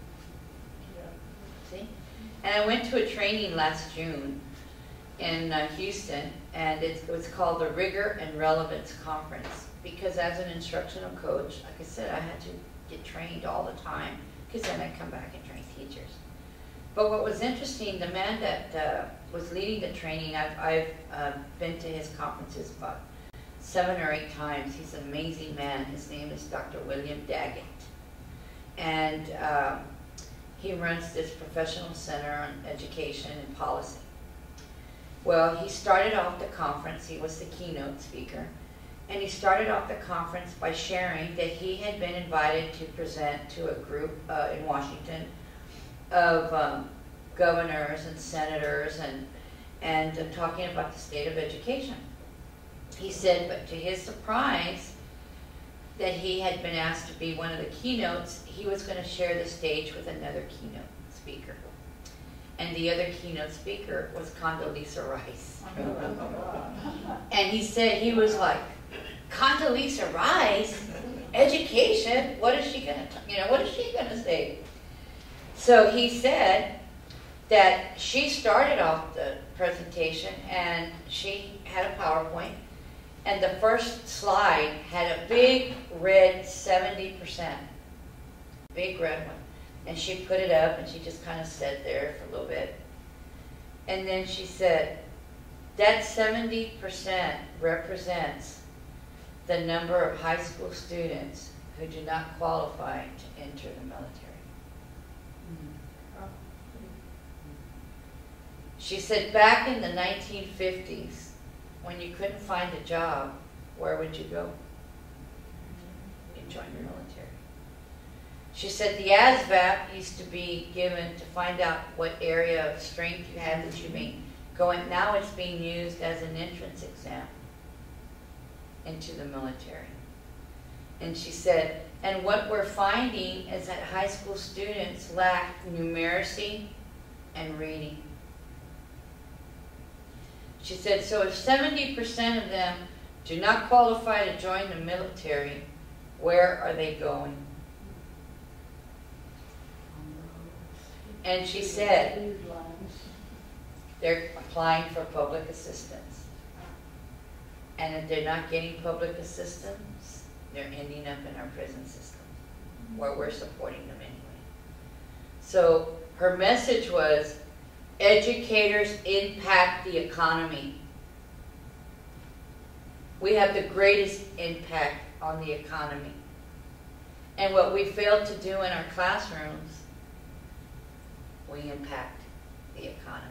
See? And I went to a training last June in Houston, and it was called the Rigor and Relevance Conference. Because as an instructional coach, like I said, I had to get trained all the time, because then I'd come back and train teachers. But what was interesting, the man that was leading the training, I've been to his conferences about 7 or 8 times. He's an amazing man. His name is Dr. William Daggett. And he runs this professional center on education and policy. Well, he started off the conference, he was the keynote speaker, and he started off the conference by sharing that he had been invited to present to a group in Washington of governors and senators and talking about the state of education. He said, but to his surprise, that he had been asked to be one of the keynotes, he was going to share the stage with another keynote speaker. And the other keynote speaker was Condoleezza Rice. And he said, he was like, Condoleezza Rice? Education? What is she going to, what is she going to say? So he said that she started off the presentation and she had a PowerPoint, and the first slide had a big red 70%, big red one. And she put it up and she just kind of sat there for a little bit. And then she said, that 70% represents the number of high school students who do not qualify to enter the military. She said, back in the 1950s, when you couldn't find a job, where would you go? You'd join the military. She said the ASVAB used to be given to find out what area of strength you had that you may go in. Now it's being used as an entrance exam into the military. And she said, and what we're finding is that high school students lack numeracy and reading. She said, so if 70% of them do not qualify to join the military, where are they going? And she said, they're applying for public assistance. And if they're not getting public assistance, they're ending up in our prison system, where we're supporting them anyway. So her message was, educators impact the economy. We have the greatest impact on the economy. And what we fail to do in our classrooms, we impact the economy.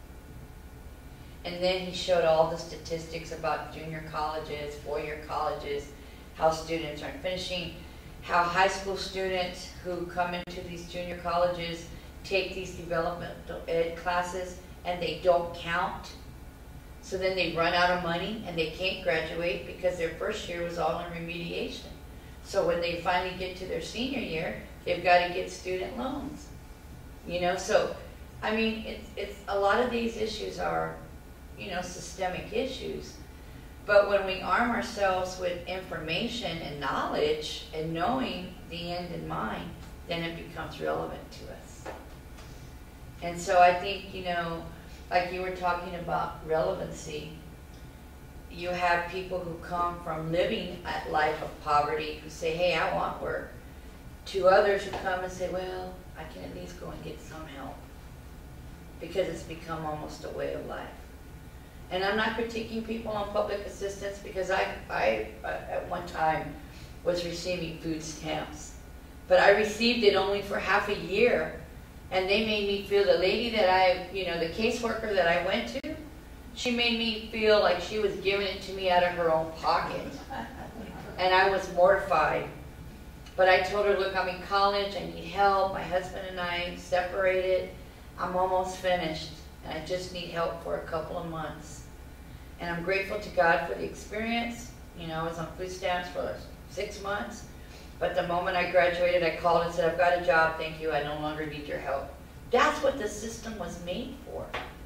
And then he showed all the statistics about junior colleges, four-year colleges, how students aren't finishing, how high school students who come into these junior colleges take these developmental ed classes and they don't count. So then they run out of money and they can't graduate because their first year was all in remediation. So when they finally get to their senior year, they've got to get student loans. You know, so, I mean, it's a lot of these issues are, you know, systemic issues. But when we arm ourselves with information and knowledge and knowing the end in mind, then it becomes relevant to us. And so I think, you know, like you were talking about relevancy, you have people who come from living a life of poverty who say, hey, I want work, to others who come and say, well, I can at least go and get some help, because it's become almost a way of life. And I'm not critiquing people on public assistance, because I at one time was receiving food stamps, but I received it only for half a year. And they made me feel, the lady that the caseworker that I went to, she made me feel like she was giving it to me out of her own pocket. And I was mortified. But I told her, look, I'm in college, I need help. My husband and I separated. I'm almost finished, and I just need help for a couple of months. And I'm grateful to God for the experience. You know, I was on food stamps for 6 months. But the moment I graduated, I called and said, I've got a job, thank you, I no longer need your help. That's what the system was made for.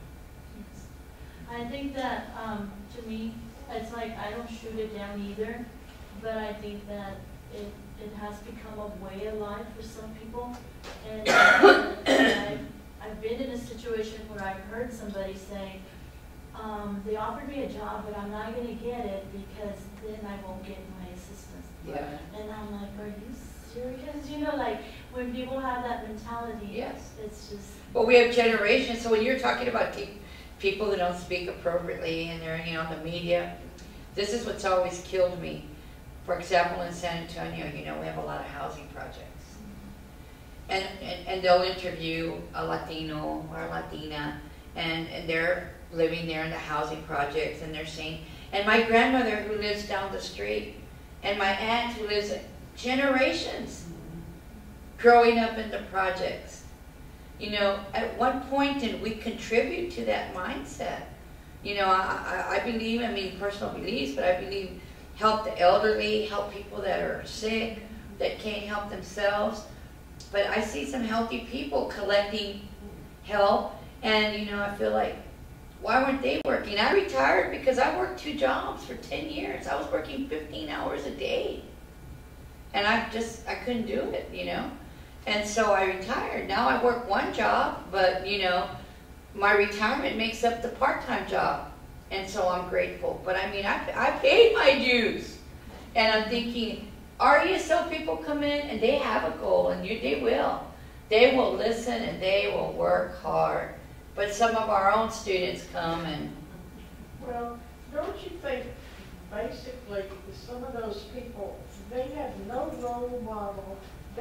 I think that, to me, it's like, I don't shoot it down either, but I think that it has become a way of life for some people. And I've been in a situation where I've heard somebody say, they offered me a job, but I'm not going to get it because then I won't get my assistance. Yeah. And I'm like, are you serious? You know, like, when people have that mentality, Yes. It's just... Well, we have generations, so when you're talking about people who don't speak appropriately and they're, you know, on the media, this is what's always killed me. For example, in San Antonio, you know, we have a lot of housing projects. And they'll interview a Latino or a Latina, and they're living there in the housing projects, and they're saying, and my grandmother who lives down the street, and my aunt who lives generations growing up in the projects. You know, at what point did we contribute to that mindset? You know, I believe, I mean, personal beliefs, but I believe help the elderly, help people that are sick, that can't help themselves. But I see some healthy people collecting help, and, you know, I feel like, why weren't they working? I retired because I worked 2 jobs for 10 years. I was working 15 hours a day. And I couldn't do it, you know. And so I retired. Now I work 1 job, but, you know, my retirement makes up the part-time job. And so I'm grateful. But I mean, I paid my dues. And I'm thinking, our ESL people come in and they have a goal, and they will. They will listen and they will work hard. But some of our own students come and... Well, don't you think, basically, some of those people, they have no role model.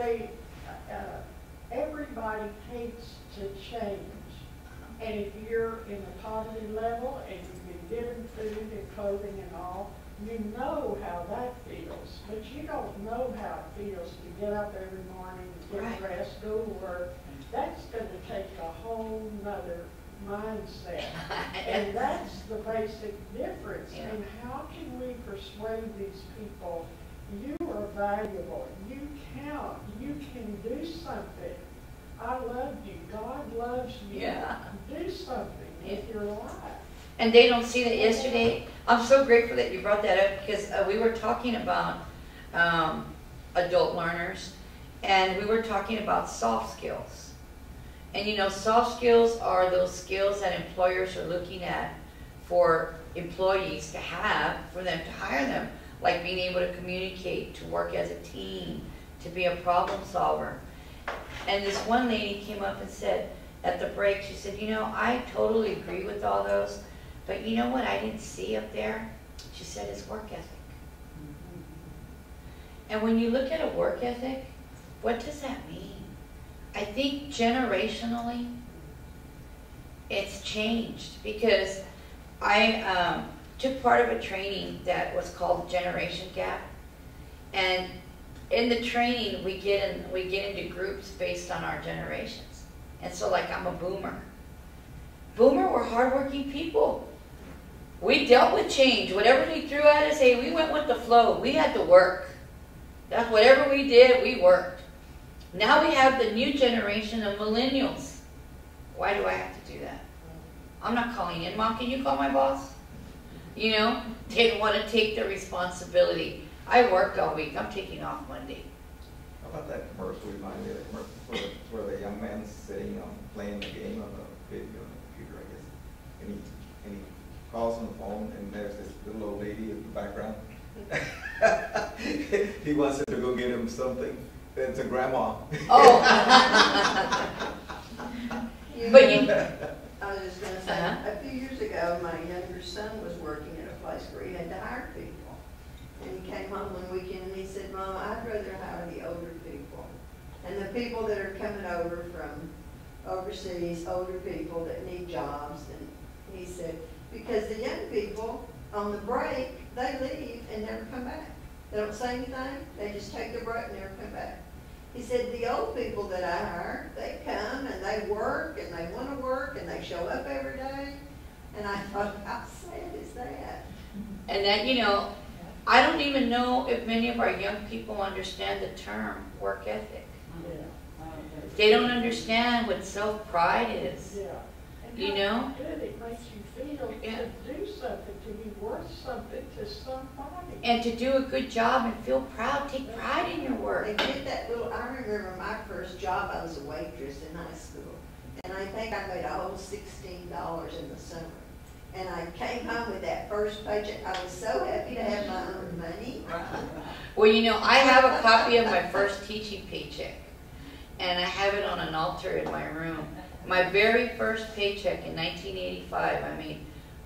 Everybody hates to change. And if you're in the poverty level and you've been given food and clothing and all, you know how that feels. But you don't know how it feels to get up every morning, get dressed, go to work. That's going to take a whole nother mindset. And that's the basic difference. Yeah. And how can we persuade these people, you are valuable, you count, you can do something. I love you, God loves you. Yeah. Do something with your life. And they don't see that yesterday. I'm so grateful that you brought that up, because we were talking about adult learners, and we were talking about soft skills. And you know, soft skills are those skills that employers are looking at for employees to have, for them to hire them, like being able to communicate, to work as a team, to be a problem solver. And this one lady came up and said, at the break, she said, you know, I totally agree with all those, but you know what I didn't see up there? She said, is work ethic. And when you look at a work ethic, what does that mean? I think generationally, it's changed because I took part of a training that was called Generation Gap, and in the training we get into groups based on our generations. And so, like, I'm a boomer. Boomer were hardworking people. We dealt with change. Whatever they threw at us, hey, we went with the flow. We had to work. That's whatever we did, we worked. Now we have the new generation of millennials. Why do I have to do that? I'm not calling in. Mom, can you call my boss? You know, they don't want to take the responsibility. I worked all week. I'm taking off Monday. How about that commercial reminded me of the commercial where the young man's sitting playing the game on the video on the computer, I guess. And he calls on the phone, and there's this little old lady in the background. He wants her to go get him something. It's a grandma. Oh. But you, I was just going to say, a few years ago, my younger son was working at a place where he had to hire people. And he came home one weekend and he said, Mom, I'd rather hire the older people. And the people that are coming over from overseas, older people that need jobs. And he said, because the young people on the break, they leave and never come back. They don't say anything, they just take their break and never come back. He said, the old people that I hire, they come and they work and they want to work and they show up every day. And I thought, how sad is that? and that, you know, I don't even know if many of our young people understand the term work ethic. They don't understand what self-pride is. Yeah. And You how know? good it makes you feel Yeah. to do something, to be worth something to somebody. And to do a good job and feel proud, take pride in your work. And get that little, I remember my first job, I was a waitress in high school. And I think I made a whole $16 in the summer. And I came home with that first paycheck. I was so happy to have my own money. Well, you know, I have a copy of my first teaching paycheck, and I have it on an altar in my room. My very first paycheck in 1985, I made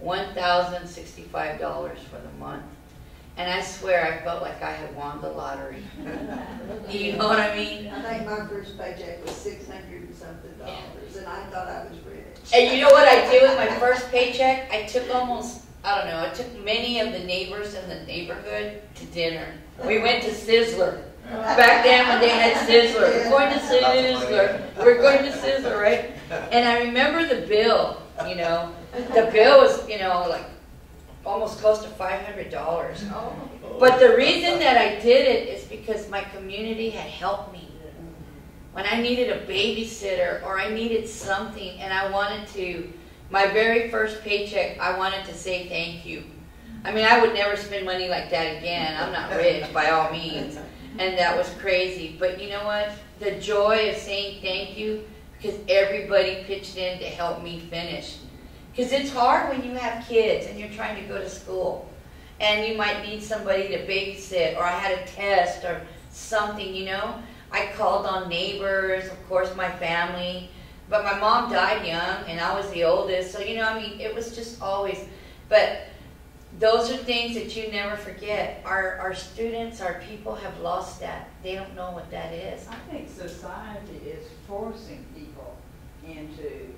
$1,065 for the month. And I swear I felt like I had won the lottery. You know what I mean? I think my first paycheck was $600 and something, and I thought I was rich. And you know what I did with my first paycheck? I took I took many of the neighbors in the neighborhood to dinner. We went to Sizzler. Back then when they had Sizzler. We're going to Sizzler. We're going to Sizzler, right? And I remember the bill, you know. The bill was, you know, like almost close to $500. But the reason that I did it is because my community had helped me. When I needed a babysitter or I needed something and I wanted to, my very first paycheck, I wanted to say thank you. I mean, I would never spend money like that again. I'm not rich by all means. And that was crazy. But you know what? The joy of saying thank you, because everybody pitched in to help me finish. Because it's hard when you have kids and you're trying to go to school. And you might need somebody to babysit, or I had a test or something, you know. I called on neighbors, of course my family, but my mom died young and I was the oldest, so you know, I mean, it was just always, but those are things that you never forget. Our students, our people have lost that. They don't know what that is. I think society is forcing people into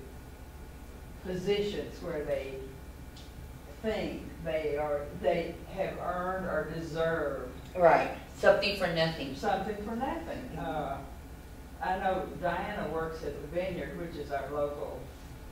positions where they think they have earned or deserved Right. Something for nothing. something for nothing. I know Diana works at the Vineyard, which is our local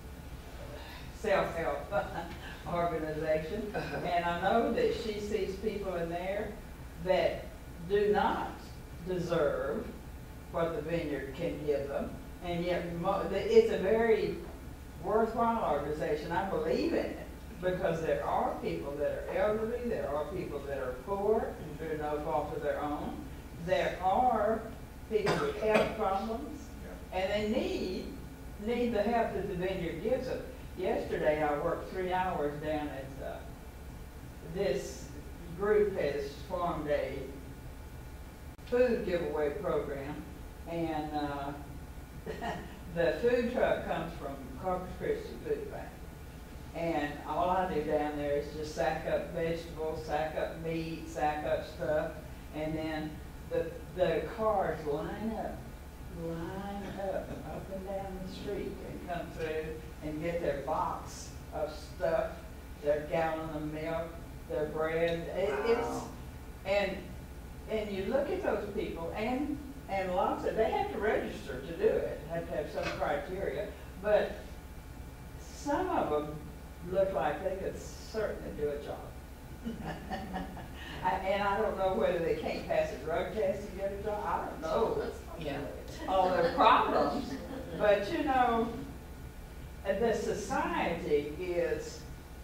self-help organization, and I know that she sees people in there that do not deserve what the Vineyard can give them, and yet it's a very worthwhile organization. I believe in it because there are people that are elderly, there are people that are poor through no fault of their own, there are people with health problems, and they need the help that the Vineyard gives them. Yesterday I worked 3 hours down at this group has formed a food giveaway program, And the food truck comes from Corpus Christi Food Bank. And all I do down there is just sack up vegetables, sack up meat, sack up stuff. And then the cars line up and down the street and come through and get their box of stuff, their gallon of milk, their bread. And you look at those people, and lots of, they have to register to do it, have to have some criteria, but some of them look like they could certainly do a job. And I don't know whether they can't pass a drug test to get a job. I don't know all their problems, but you know, the society is,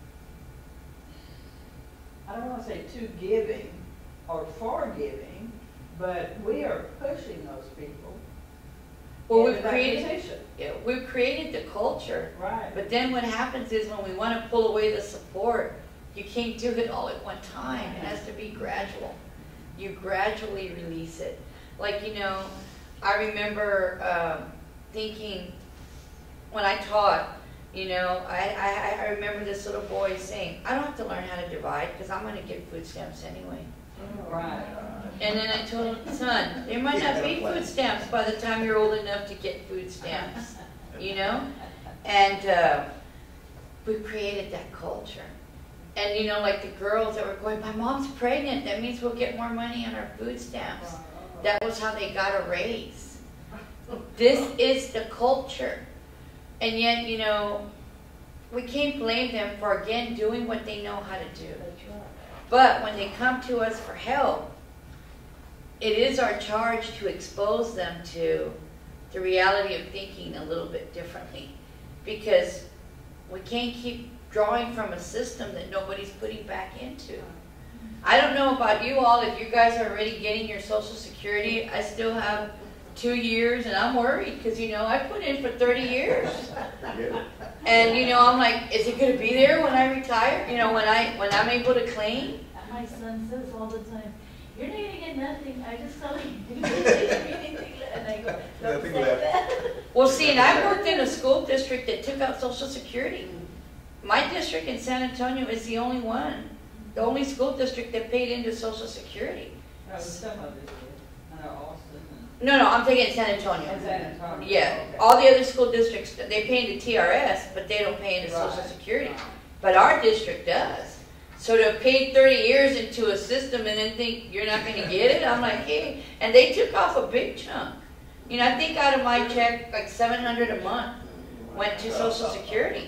I don't want to say too giving or forgiving, but we are pushing those people. Well, into that position. we've created the culture. Right. But then what happens is when we want to pull away the support, you can't do it all at one time. It has to be gradual. You gradually release it. Like, you know, I remember thinking when I taught, you know, I remember this little boy saying, I don't have to learn how to divide because I'm going to get food stamps anyway. Right. And then I told him, son, there might not be food stamps by the time you're old enough to get food stamps, you know? And we created that culture. And, you know, like the girls that were going, my mom's pregnant, that means we'll get more money on our food stamps. That was how they got a raise. This is the culture. And yet, you know, we can't blame them for, again, doing what they know how to do. But when they come to us for help, it is our charge to expose them to the reality of thinking a little bit differently. Because we can't keep drawing from a system that nobody's putting back into. I don't know about you all, if you guys are already getting your Social Security. I still have 2 years, and I'm worried because, you know, I put in for 30 years. And, you know, I'm like, is it going to be there when I retire? You know, when I'm able to claim? My son says all the time, you're not going to get nothing. I just tell you, you're not going to get anything left. And I go, don't Nothing say left. that. Well, see, and I worked in a school district that took out Social Security. My district in San Antonio is the only one, the only school district that paid into Social Security. No, some of it did. I know Austin No, I'm taking San Antonio. and San Antonio. Yeah, Okay. all the other school districts, they pay into TRS, but they don't pay into Social Right. Security. But our district does. So to have paid 30 years into a system and then think you're not going to get it, I'm like, hey. And they took off a big chunk. You know, I think out of my check, like $700 a month went to Social Security.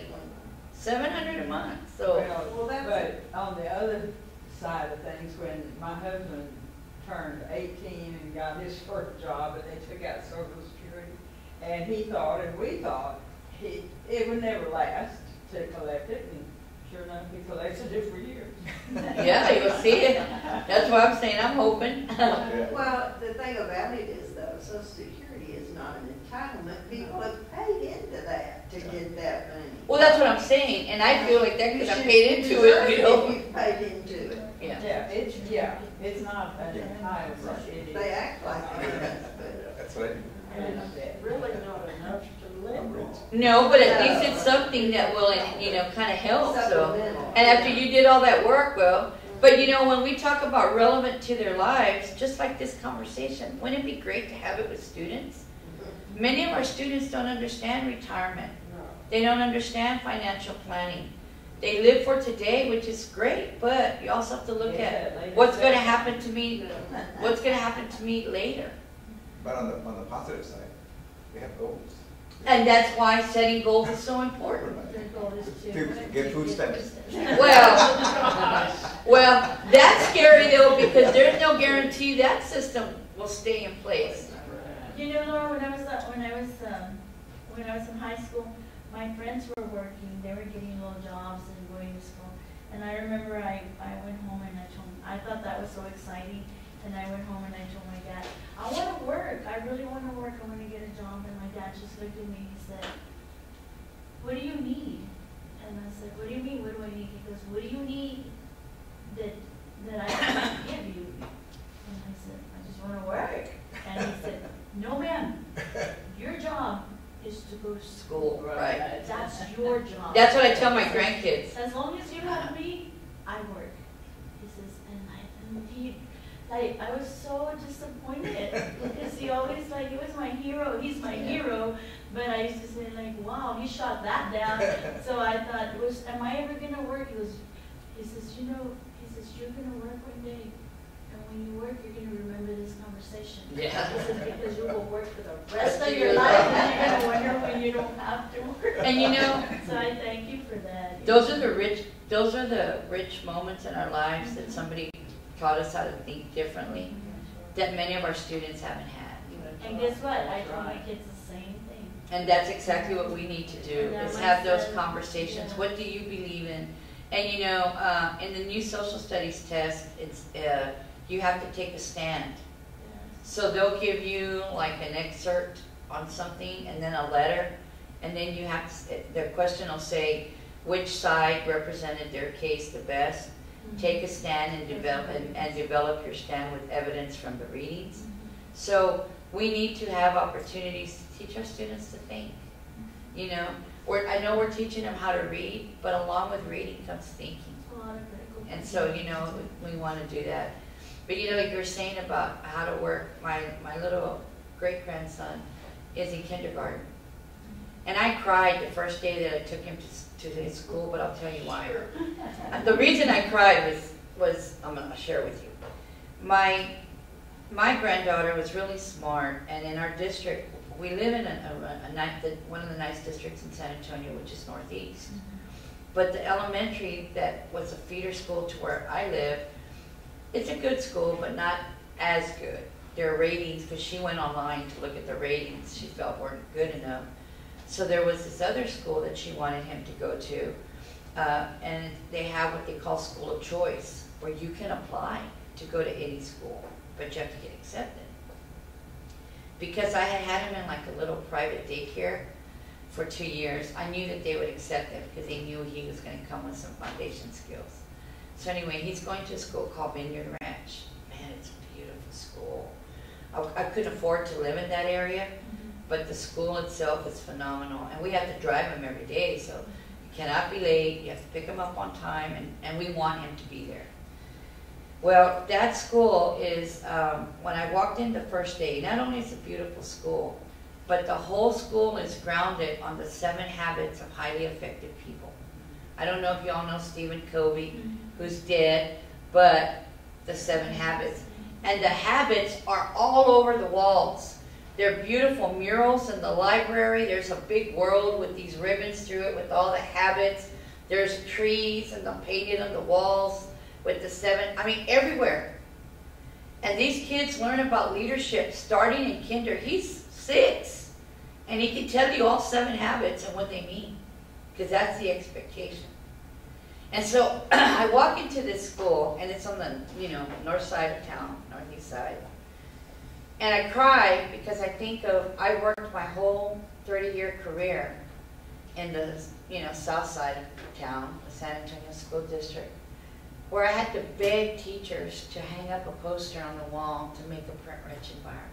$700 a month. So Well, but on the other side of things, when my husband turned 18 and got his first job, and they took out Social Security, and he thought, and we thought, it would never last to collect it, and sure enough, he collected it for years. yeah, you'll see it. That's why I'm saying I'm hoping. Well, the thing about it is though, Social Security is not an entitlement. People have paid into that to get that money. Well, that's what I'm saying, and I feel like that because I paid into deserve it, you know. if you've paid into it. Yeah. It's not an entitlement. It is. They act like it is, but That's right. And it's really not enough to live on. No, but at least it's something that will, you know, kind of help. So, supplemental. and after you did all that work, well, but you know, when we talk about relevant to their lives, just like this conversation, wouldn't it be great to have it with students? Many of our students don't understand retirement. They don't understand financial planning. They live for today, which is great, but you also have to look at what's going to happen to me. What's going to happen to me later? But on the positive side, we have goals. And that's why setting goals is so important. Their goal is To to get food stamps. Well, that's scary though, because there's no guarantee that system will stay in place. You know, Laura, when I was in high school, my friends were working. They were getting little jobs and going to school. And I remember I went home and I told him, I thought that was so exciting. And I went home and I told my dad, I want to work. I really want to work. I want to get a job. And my dad just looked at me and he said, what do you need? And I said, what do you mean, what do I need? He goes, what do you need that I can give you? And I said, I just want to work. And he said, no ma'am, school, right? That's your job. That's what I tell my grandkids. As long as you have me, I work. He says, and he, like, I was so disappointed because he always, like, he was my hero. He's my hero. But I used to say, like, wow, he shot that down. So I thought, am I ever going to work? He says, you know, you're going to work one day. And when you work, you're going to remember this conversation. Yeah. He says, because you will work for the rest of your life, and you're going to wonder when you don't have to work. And you know, so I thank you for that. those are the rich moments in our lives that somebody taught us how to think differently that many of our students haven't had. And guess what? I tell my kids the same thing. And that's exactly what we need to do, is have those conversations. Yeah. What do you believe in? And you know, in the new social studies test, it's you have to take a stand. So they'll give you like an excerpt on something and then a letter, and then you have to, the question will say which side represented their case the best. Take a stand and develop your stand with evidence from the readings. So we need to have opportunities to teach our students to think. You know, I know we're teaching them how to read, but along with reading comes thinking. And so, you know, we want to do that. But you know, like you were saying about how to work, my little great-grandson is in kindergarten. And I cried the first day that I took him to his school, but I'll tell you why. The reason I cried was I'm going to share with you. My granddaughter was really smart, and in our district, we live in one of the nice districts in San Antonio, which is northeast. But the elementary that was a feeder school to where I live, it's a good school, but not as good. Their ratings, because she went online to look at the ratings, she felt weren't good enough. So there was this other school that she wanted him to go to, and they have what they call school of choice, where you can apply to go to any school, but you have to get accepted. Because I had him in like a little private daycare for 2 years, I knew that they would accept him because they knew he was going to come with some foundation skills. So anyway, he's going to a school called Vineyard Ranch. Man, it's a beautiful school. I couldn't afford to live in that area, but the school itself is phenomenal. And we have to drive him every day, so you cannot be late. You have to pick him up on time, and we want him to be there. Well, that school is, when I walked in the first day, not only is it a beautiful school, but the whole school is grounded on the 7 habits of highly effective people. I don't know if you all know Stephen Covey, who's dead, but the 7 habits. And the habits are all over the walls. They're beautiful murals in the library. There's a big world with these ribbons through it with all the habits. There's trees and they're painted on the walls with the 7, I mean, everywhere. And these kids learn about leadership starting in kinder. He's 6, and he can tell you all 7 habits and what they mean, because that's the expectation. And so I walk into this school, and it's on the north side of town, northeast side. And I cry because I think of, I worked my whole 30-year career in the south side of town, the San Antonio School District, where I had to beg teachers to hang up a poster on the wall to make a print-rich environment.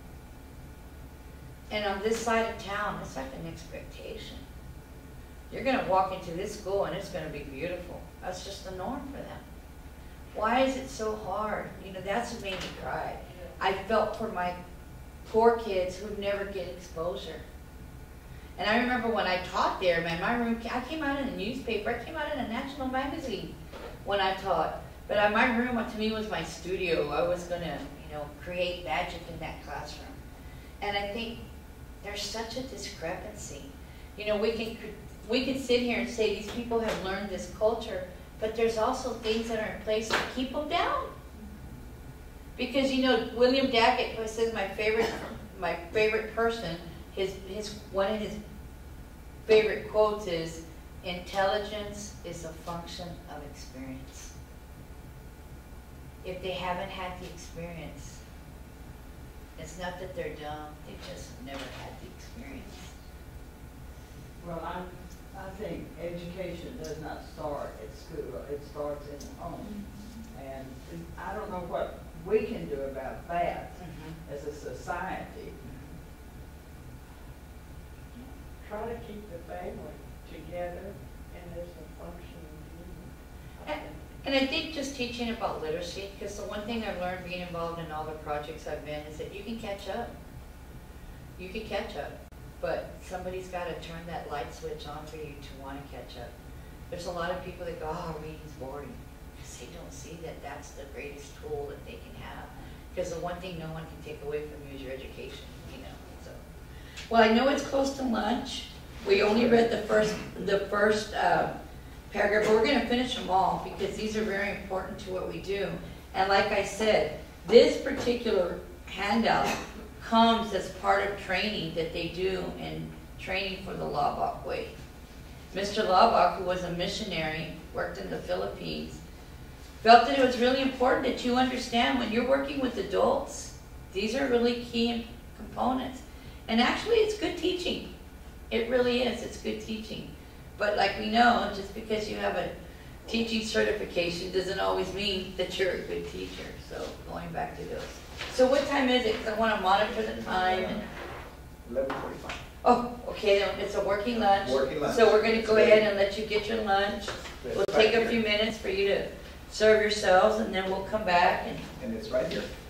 And on this side of town, it's like an expectation. You're going to walk into this school and it's going to be beautiful. That's just the norm for them. Why is it so hard? That's what made me cry. I felt for my poor kids who never get exposure. And I remember when I taught there, man, my room, I came out in a newspaper, I came out in a national magazine when I taught. But my room, to me, was my studio. I was going to, create magic in that classroom. And I think there's such a discrepancy. We can sit here and say these people have learned this culture, but there's also things that are in place to keep them down. Because William Daggett says my favorite person, one of his favorite quotes is, "Intelligence is a function of experience." If they haven't had the experience, it's not that they're dumb, they just never had the experience. Well, I think education does not start at school, it starts in the home. And I don't know what we can do about that as a society. try to keep the family together and as a functioning unit. And I think just teaching about literacy, because the one thing I've learned being involved in all the projects I've been is that you can catch up. You can catch up, but somebody's got to turn that light switch on for you to want to catch up. There's a lot of people that go, oh, reading's boring, because they don't see that that's the greatest tool that they can have. Because the one thing no one can take away from you is your education, you know. So, well, I know it's close to lunch. We only read the first paragraph, but we're going to finish them all because these are very important to what we do. And like I said, this particular handout comes as part of training that they do in training for the Laubach Way. Mr. Laubach, who was a missionary, worked in the Philippines, felt that it was really important that you understand when you're working with adults, these are really key components. And actually, it's good teaching. It really is. It's good teaching. But like we know, just because you have a teaching certification doesn't always mean that you're a good teacher. So going back to those. So what time is it? Because I want to monitor the time. 11:45. Oh, okay, then it's a working lunch. Working lunch. So we're going to go ahead and let you get your lunch. We'll take a few minutes for you to serve yourselves, and then we'll come back. And it's right here.